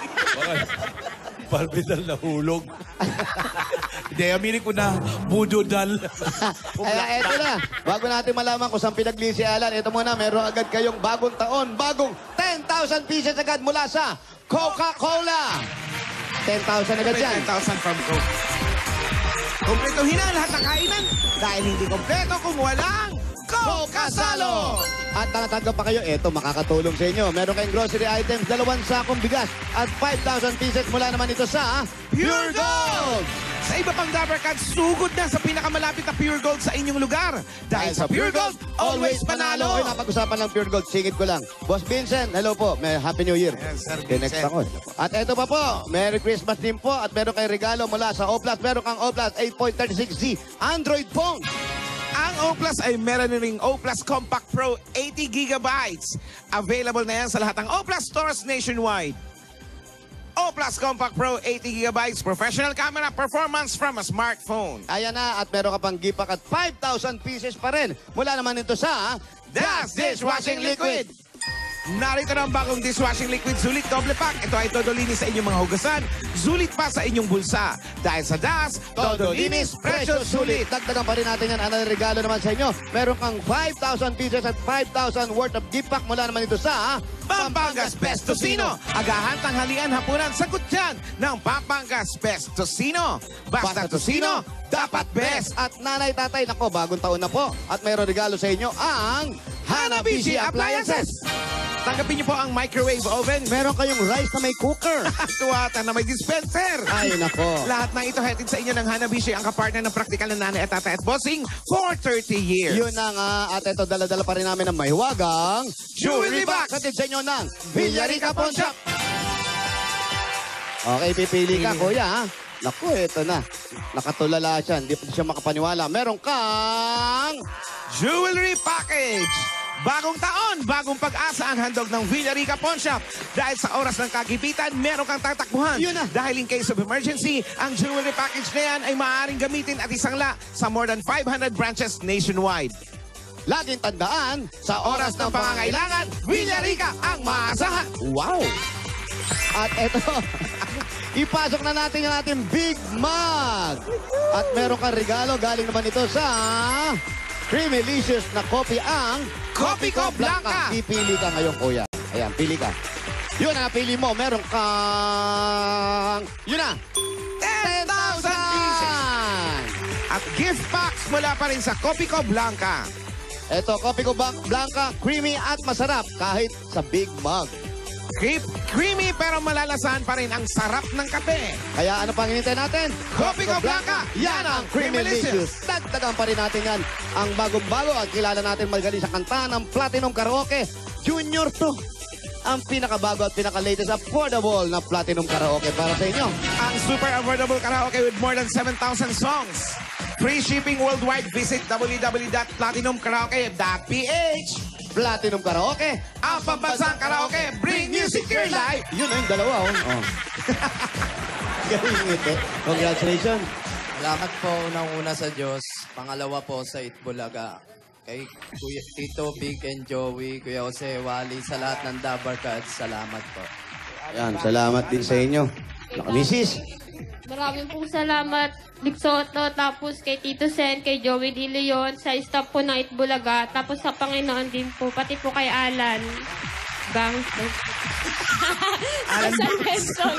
Barbie doll nahulog. Hindi, aminin ko na. Voodoo doll. Kaya eto na. Bago natin malaman kung saan pinagli si Alan, eto muna, meron agad kayong bagong taon. Bagong 10,000 pieces agad mula sa Coca-Cola. 10,000 agad yan. 10,000 from Coke. Kompletohin na lahat ng kainan dahil hindi kompleto kung walang Coke Kasalo! At natatanggap pa kayo, eto, makakatulong sa inyo. Meron kayong grocery items, 2 sakong bigas at 5,000 pieces mula naman ito sa Pure Gold! Sa iba pang Dabber Cats, sugod na sa pinakamalapit na Pure Gold sa inyong lugar. Dahil sa Pure Gold, always panalo! Oy, napag-usapan ng Pure Gold, singit ko lang. Boss Vincent, hello po. May Happy New Year. Yes, Sir Tinext Vincent. ako. At eto pa po, Merry Christmas din po at meron kayong regalo mula sa O+. Meron kang O+, 8.36Z Android phone. Ang O Plus ay meron ring O Plus Compact Pro 80 gigabytes. Available na yan sa lahat ng O Plus stores nationwide. O Plus Compact Pro 80 gigabytes professional camera performance from a smartphone. Ayan na, at meron ka pang gipak at 5,000 pieces pa rin. Mula naman ito sa Das Dishwashing Liquid. Narito na ang bagong dishwashing liquid Zulit Double Pack. Ito ay todo linis sa inyong mga hugasan. Zulit pa sa inyong bulsa. Dahil sa Das, todo linis, presyo sulit. Dagdagan pa rin natin yan. Ano regalo naman sa inyo? Meron kang 5,000 pieces at 5,000 worth of gift pack mula naman ito sa Pampangas Best Tocino. Agahan, tanghalian, hapunan, sagot yan ng Pampangas Best Tocino. Basta Tocino, dapat best. At nanay, tatay, nako, bagong taon na po. At mayroon regalo sa inyo ang Hanabishi Appliances. Tanggapin niyo po ang microwave oven. Meron kayong rice na may cooker. Tuwatan na may dispenser. Ay, nako. Lahat ng ito hatid sa inyo ng Hanabishi, ang kapartner ng praktikal na nanay at tatay at bossing for 30 years. Yun na nga. At ito, dala-dala pa rin namin ng mahiwagang Jewelry Box. Hatid sa inyo ng Villarica Pawn Shop. Okay, pipili ka, kuya, ha? Naku, ito na. Nakatulala siya. Hindi pa siya makapaniwala. Meron kang... Jewelry Package. Bagong taon, bagong pag-asa ang handog ng Villarica Pawn Shop. Dahil sa oras ng kagipitan, meron kang tatakbuhan. Yun na. Dahil in case of emergency, ang jewelry package na yan ay maaaring gamitin at isangla sa more than 500 branches nationwide. Laging tandaan, Sa oras ng pangangailangan, Villarica ang maasahan. Wow! At eto, ipasok na natin yung ating Big Mag. At meron kang regalo. Galing naman ito sa Creamylicious na kopi ang Kopiko Blanca. Pipili ka ngayon, kuya. Ayan, pili ka. Yun na, pili mo. Meron kang... Yun na! 10,000 pieces. At gift packs mula pa rin sa Kopiko Blanca. Ito, Kopiko Blanca, creamy at masarap kahit sa Big Mag. Creamy pero malalasahan pa rin ang sarap ng kape. Kaya ano pang hinintay natin? Kopiko Blanca, yan ang Creamylicious. Dagdagan pa rin natin yan. Ang bagong-bago at kilala natin magaling sa kanta ng Platinum Karaoke. Junior to. Ang pinakabago at pinaka-latest affordable na Platinum Karaoke para sa inyo. Ang super affordable karaoke with more than 7,000 songs. Free shipping worldwide. Visit www.platinumkaraoke.ph. Platinum Karaoke. Ang pambansang karaoke, bring music to your life. Yun na yung dalawa. Oh. Galing ngiti. Congratulations. Salamat po unang-una sa Diyos. Pangalawa po sa Itbulaga. Kay Kuya Tito, Big and Joey, Kuya Jose, Wally, sa lahat ng Dabar Cats, salamat po. Ayan, salamat din sa inyo. Misis. Maraming pong salamat, Dick Soto, tapos kay Tito Sen, kay Joey De Leon, sa staff po ng Itbulaga, tapos sa Panginoon din po, pati po kay Alan. Gangster. Alan Benson.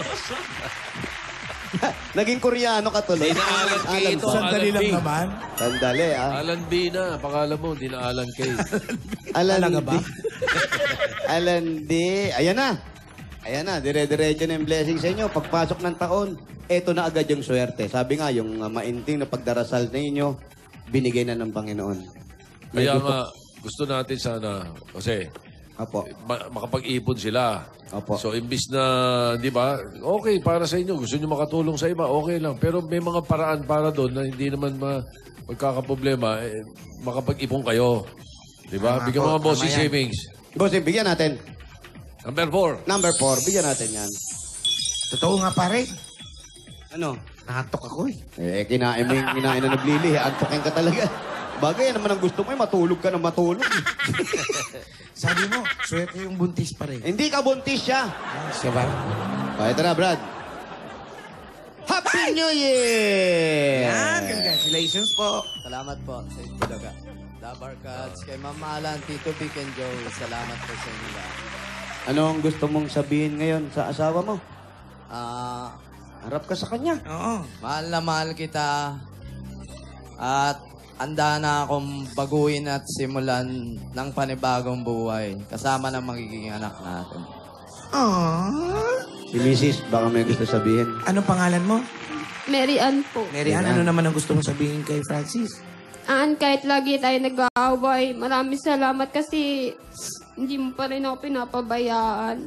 Naging Koreano ka tuloy. Hindi na Alan K ito. Sandali Alan lang B. naman. Sandali, ah. Alan B na. Pangalan mo, hindi na Alan K. Alan Talaga ba? D. Alan D. Ayan na. Ayan na. Dire-diretso na yung blessing sa inyo. Pagpasok ng taon, eto na agad yung swerte. Sabi nga, yung mainting na pagdarasal ninyo, binigay na ng Panginoon. Kaya nga, gusto natin sana, kasi Apo. makapag-ipon sila. Opo. So, imbis na, di ba, okay, para sa inyo, gusto nyo makatulong sa iba, okay lang. Pero may mga paraan para doon na hindi naman magkakaproblema, makapag-ipon kayo. Di ba? Bigyan mga bossy savings. Bossing, bigyan natin. Number 4. Number 4, bigyan natin yan. Totoo nga pare. Ano? Nakatok ako eh. Kinain mo yung kinain na naglili. Antokin ka talaga. Bagay, yan naman ang gusto mo, matulog ka na matulog. Sabi mo, swerte yung buntis pare. Hindi ka buntis siya. Siya ba? Ito na, Brad. Happy New Year! Yan, congratulations po. Salamat po sa Itbulaga. Dabar Cats, kay Ma'am Alan, Tito, Big and Joey, salamat po sa inyo lahat. Ano ang gusto mong sabihin ngayon sa asawa mo? Harap ka sa kanya. Oo. Mahal na mahal kita at handa na akong baguhin at simulan ng panibagong buhay kasama ng magiging anak natin. Aww. Si Mrs., baka may gusto sabihin. Anong pangalan mo? Mary Ann po. Mary Ann, ano naman ang gusto mong sabihin kay Francis? Kahit lagi tayo nag-aaway, maraming salamat kasi hindi mo pa rin ako pinapabayaan.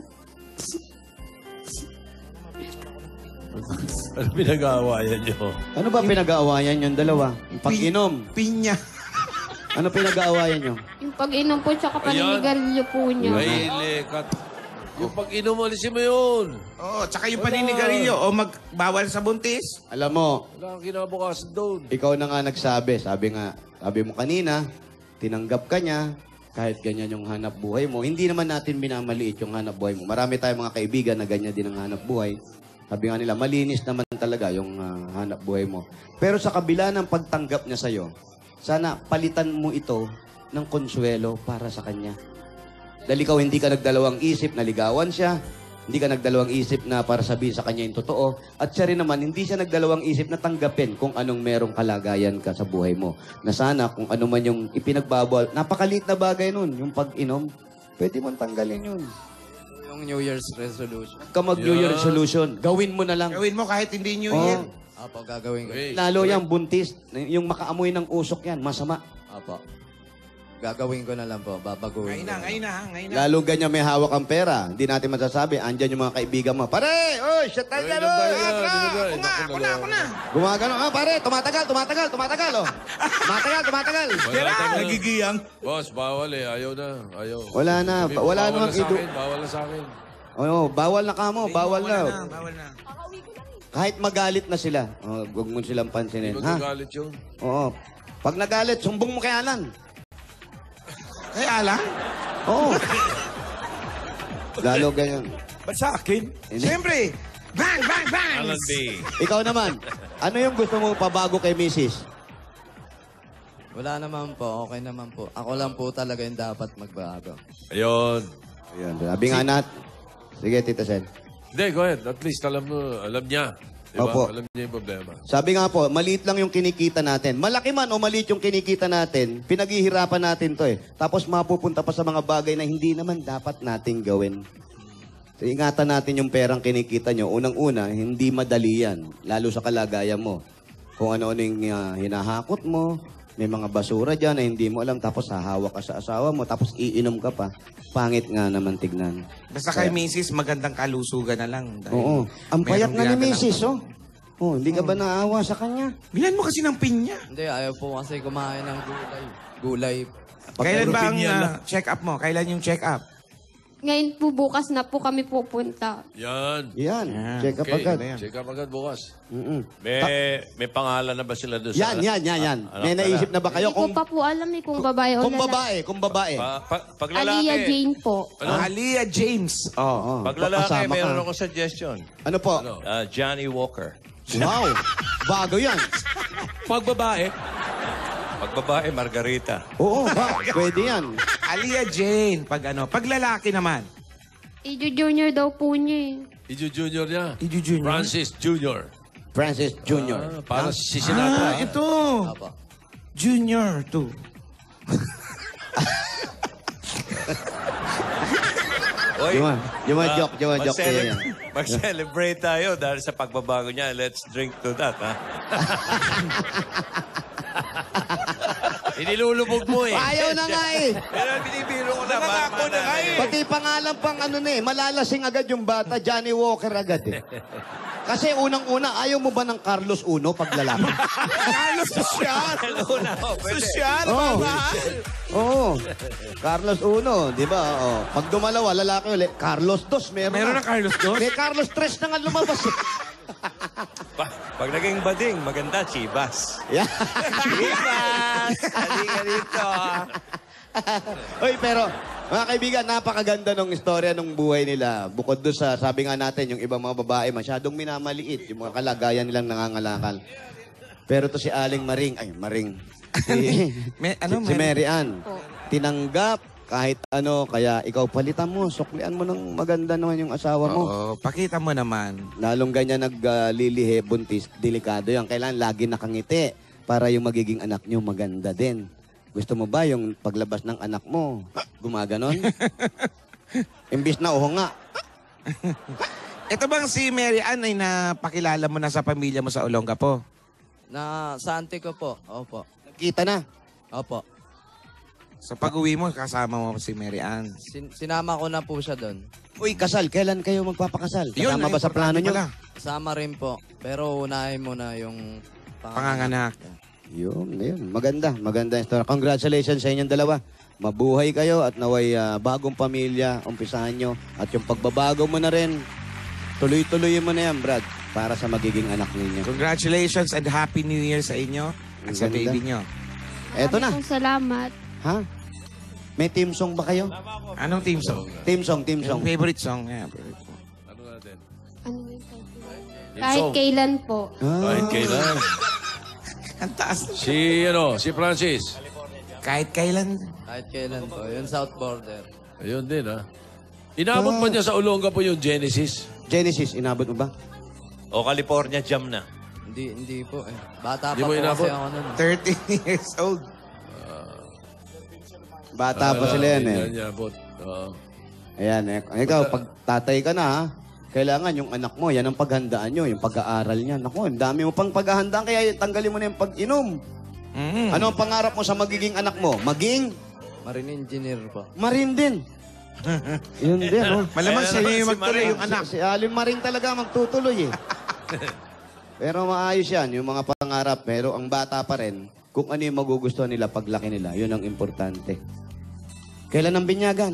Ano pinag-aawayan nyo? Ano ba pinag-aawayan yung dalawa? Yung pag-inom. Pinya. Ano pinag-aawayan nyo? Yung pag-inom po tsaka paninigarilyo po niya. Ay, lekat. Yung pag-inom, alisin mo yun. Oo, tsaka yung paninigarilyo o magbawal sa buntis. Alam mo, Wala kang kinabukasan doon. ikaw na nga nagsabi. Sabi mo kanina, tinanggap ka niya, kahit ganyan yung hanap buhay mo. Hindi naman natin minamaliit yung hanap buhay mo. Marami tayong mga kaibigan na ganyan din ang hanap buhay. Sabi nga nila, malinis naman talaga yung hanap buhay mo. Pero sa kabila ng pagtanggap niya sa'yo, sana palitan mo ito ng konsuelo para sa kanya. Dahil ikaw hindi ka nagdalawang isip, naligawan siya, Hindi ka nagdalawang isip na para sabihin sa kanya yung totoo. At siya rin naman, hindi siya nagdalawang isip na tanggapin kung anong merong kalagayan ka sa buhay mo. Na sana kung ano man yung ipinagbabawal. Napakaliit na bagay nun, yung pag-inom. Pwede mong tanggalin yun. Yung New Year's resolution. Ka mag-New Year resolution. Gawin mo na lang. Gawin mo kahit hindi New Oo. Year. Apo, gagawin ko. Lalo yung buntis. Yung makaamoy ng usok yan, masama. Apo. Gagawin ko na lang po. Babaguhin ko. Ngayon na. Lalo ganyan may hawak ang pera. Hindi natin masasabi. Andyan yung mga kaibigan mo. Pare! Oy! Shut tayo dyan! Ako na. Gumagano. Pare! Tumatagal! Oh. Tumatagal! Nagigiyang. Boss, bawal eh. Ayaw na. Ayaw. Wala na. Sabi mo, Wala bawal namang na sa idu... akin. Bawal na sa akin. Oo, bawal na kamo. Bawal na. Bawal na. Kahit magalit na sila. Huwag mo silang pansinin. Hindi Ha? magagalit yun. Oo. Pag nagalit, sumbong mo kay Alan. Kay Alan? Oo. Lalo ganyan. Ba't sa akin? Siyempre. Bang! Alan B. Ikaw naman, ano yung gusto mo pabago kay Mrs.? Wala naman po. Okay naman po. Ako lang po talaga yung dapat magbago. Ayun. Ayan, sabi nga nat. Sige, Tita Sen. Hindi, go ahead. At least alam niya. Diba? Opo. Alam niya yung problema. Sabi nga po, maliit lang yung kinikita natin. Malaki man o maliit yung kinikita natin, pinaghihirapan natin to eh. Tapos mapupunta pa sa mga bagay na hindi naman dapat nating gawin. So, ingatan natin yung perang kinikita nyo. Unang-una, hindi madali yan. Lalo sa kalagayan mo. Kung ano-ano yung hinahakot mo, may mga basura dyan na hindi mo alam, tapos hahawak ka sa asawa mo, tapos iinom ka pa. Pangit nga naman tignan. Basta kay Mrs. magandang kalusugan na lang. Dahil Oo. Ang payat merong na ni ginagawa. Mrs. Oh. Oh, hindi ka ba naawa sa kanya? Bilan mo kasi ng pinya. Hindi, ayaw po kasi kumain ng gulay. Kailan ba ang Pinya lang. check-up mo? Kailan yung check-up? Ngayon po, bukas na po kami pupunta. Yan. Yan. Yan. Check up Okay. agad. Check up agad bukas. May pangalan na ba sila doon sa... Yan. Anak May pala. naisip na ba kayo? Hindi ko pa po alam eh kung babae o lalaki. Kung babae. Pag lalaki, Aliyah Jane po. Aliyah James. Oh. pag lalaki, Kasama ka. mayroon ako suggestion. Ano po? Johnny Walker. Wow. Bago yan. Pag babae, Pag babae, Margarita. Oo, pwede yan. Aliyah Jane. Pag lalaki naman. Ijo Junior daw po niya eh. Ijo Junior niya. Ijo Junior? Francis Junior. Francis Jr. Para si Sinatra. Ito. Apo. Junior 2. Oy, Yung mga joke. Yan. Mag-celebrate tayo dahil sa pagbabago niya. Let's drink to that, ha? Inilulubog mo eh. Ayaw na nga eh. Pero binibiro ko na. Nangako na nga eh. Pati pangalan pang malalasing agad yung bata, Johnny Walker agad eh. Kasi unang-una, ayaw mo ba ng Carlos Uno pag lalaki? Carlos Social. Social. Oo. Oo. Carlos Uno, di ba? Oo. Pag dumalawa, lalaki ulit. Carlos Dos, Meron ng Carlos Dos? May Carlos Tres na nga lumabas eh. Pag naging bading, maganda, Chivas. Yeah. Chivas! Halika dito. Uy, pero mga kaibigan, napakaganda ng istorya ng buhay nila. Bukod doon sa, sabi nga natin, yung ibang mga babae, masyadong minamaliit. Yung mga kalagayan nilang nangangalakal. Pero to si Aling Maring. Si Mary Ann. Tinanggap kahit ano, kaya ikaw palitan mo, suklian mo ng maganda naman yung asawa mo. Oo, pakita mo naman. Lalong ganyan naglilihi, buntis, delikado yan. Kailangan lagi nakangiti para yung magiging anak nyo maganda din. Gusto mo ba yung paglabas ng anak mo, gumaganon? Imbis na nga. Ito bang si Mary Ann ay napakilala mo na sa pamilya mo sa Olongapo? Sa auntie ko po. Opo. Kita na. Opo. Sa pag-uwi mo, kasama mo si Mary Ann. Sinama ko na po siya doon. Uy, kasal. Kailan kayo magpapakasal? Yun, Kasama ba sa plano nyo? pala. Kasama rin po. Pero unahin mo na yung Panganganak. Yun. Maganda yung story. Congratulations sa inyong dalawa. Mabuhay kayo at naway bagong pamilya, umpisahan nyo. At yung pagbabago mo na rin, tuloy-tuloy mo na yan, Brad, para sa magiging anak ninyo. Congratulations and Happy New Year sa inyo at sa Ganda. baby nyo. Eto na. Maraming salamat. Ha? May team song ba kayo? Anong team song? Team song. Yung favorite song. Yeah, favorite song. Ano natin? Ano yung title? Kahit kailan po. Kahit kailan. Ang taas. Si Francis. Kahit kailan. Kahit kailan po. Yung South Border. Ayun din, ha? Inabot pa niya sa Olonga po yung Genesis. Genesis, inabot mo ba? O California Jam na. Hindi po eh. Bata Hindi pa mo po inabot? kasi ako nun. 13 years old. Bata pa sila yan eh. Hindi niya abot. Oo. Ayan, ikaw, pag tatay ka na, ha, kailangan yung anak mo, yan ang paghandaan nyo, yung pag-aaral niya. Naku, ang dami mo pang paghahandaan, kaya tanggalin mo na yung pag-inom. Ano ang pangarap mo sa magiging anak mo? Maging Marine engineer po. Marine din. Yun din, oh. Malamang Ayan siya naman yung si magtuloy Maring. yung anak. Si Aling Marine talaga magtutuloy eh. Pero maayos yan, yung mga pangarap. Pero ang bata pa rin, kung ano yung magugustuhan nila paglaki nila, yun ang importante. Kailan ang binyagan?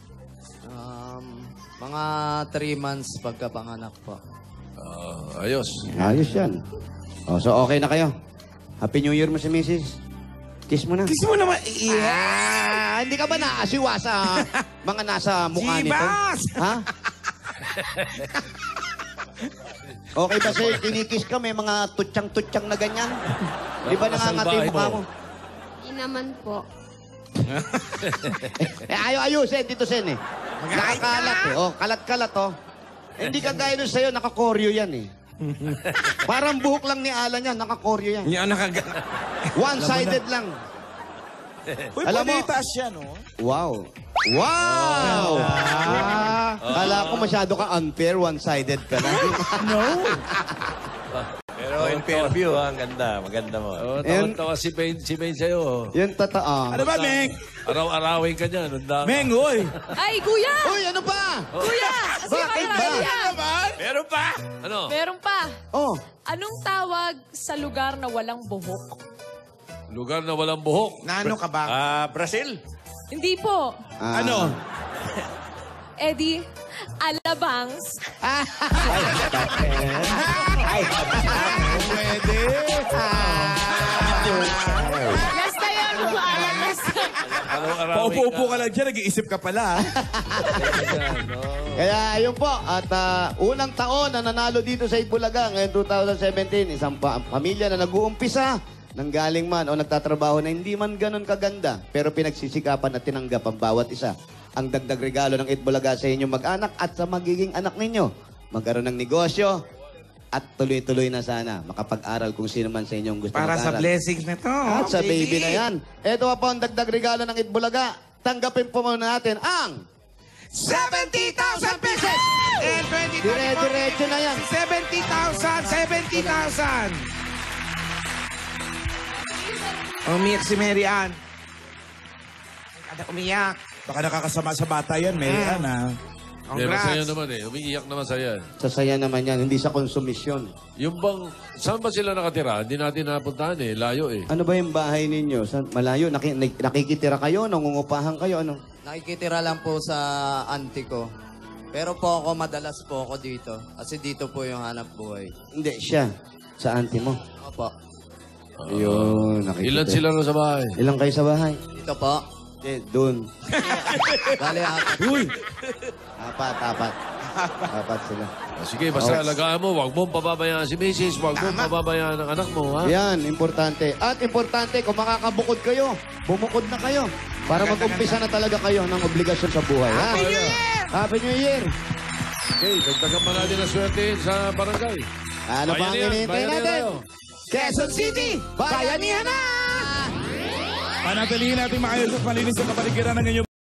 Mga 3 months pagkapanganak po. Ayos. Ayos yan. Oh, so okay na kayo. Happy New Year mo si Mrs. Kiss mo na. Kiss mo naman. Yeah. Hindi ka ba naasiwa sa mga nasa mukha nito? Chivas! Ha? Okay ba sa'yo, kinikiss ka, may mga tutsang-tutsang na ganyan? Di ba nangangati yung mukha mo? Hindi naman po. Ayusin, dito Sen eh. Nakakalat eh. Oh, kalat-kalat oh. Hindi ka gaya nun sa'yo, nakakoryo yan eh. Parang buhok lang ni Alan yan, nakakoryo yan. Yung One-sided lang. Uy, Alam mo- palitas siya, no? Wow. Wow! Kala ko masyado ka unfair, one-sided ka na. No. Pero in Fairview, ang ganda. Maganda mo. Oh, tawa-tawa si Maine sa'yo. Yung totoo. Ano ba, Meng? Araw-arawin ka niya. Meng, uy! Ay, kuya! Uy, ano ba? Kuya! Bakit ba? Meron pa! Ano? Meron pa. Oh, Anong tawag sa lugar na walang buhok? Lugar na walang buhok. Na ano ka ba? Brazil. Hindi po. Ano? Eddie, Alabangs. Pwede. Basta yun, alam basta. Araw-arawin Paupo-upo ka lang dyan, nag-iisip ka pala. kaya yun po. At unang taon na nanalo dito sa Itbulaga ngayon 2017, isang pamilya na nag-uumpisa nang galing man o nagtatrabaho na hindi man ganun kaganda, pero pinagsisikapan at tinanggap ang bawat isa. Ang dagdag regalo ng Itbulaga sa inyong mag-anak at sa magiging anak ninyo. Magkaroon ng negosyo at tuloy-tuloy na sana makapag-aral kung sino man sa inyong gusto Para sa mag-aral. blessings na to. At sa baby na yan. Ito po ang dagdag regalo ng Itbulaga. Tanggapin po muna natin ang 70,000 pesos! And 2024, dire-diretso na yan. 70,000! Umiyak si Mary Ann. Kada umiyak. Baka nakakasama sa bata yan, Mary Ann, ha? Pero masaya Congrats. naman eh. Umiiyak naman saya. Sasaya naman yan, hindi sa konsumisyon. Yung bang, saan ba sila nakatira? Hindi natin napuntahan eh. Layo eh. Ano ba yung bahay ninyo? Malayo? Nakikitira kayo? Nangungupahan kayo? Ano? Nakikitira lang po sa auntie ko. Pero po ako, madalas po ako dito. Kasi dito po yung hanap buhay. Hindi, siya. Sa auntie mo. Opo. Ayun, nakikita. Ilan sila rin sa bahay? Ilan kayo sa bahay? Dito po. Doon. Bale, apat. Uy! Apat sila. Sige, basta alagaan mo. Huwag mong pababayaan si Mrs. Huwag mong pababayaan ang anak mo, ha? Yan, importante. At importante, kung makakabukod kayo, bumukod na kayo. Para mag-umpisa na talaga kayo ng obligasyon sa buhay. Happy New Year! Happy New Year! Okay, dagdagan pa natin ang swerte sa barangay. Ano pa ang Bayanihan, hinihintay bayanihan natin? tayo. Quezon City! Bayanihan na! Panatilihin natin maayos at malinis sa kapaligiran ng inyong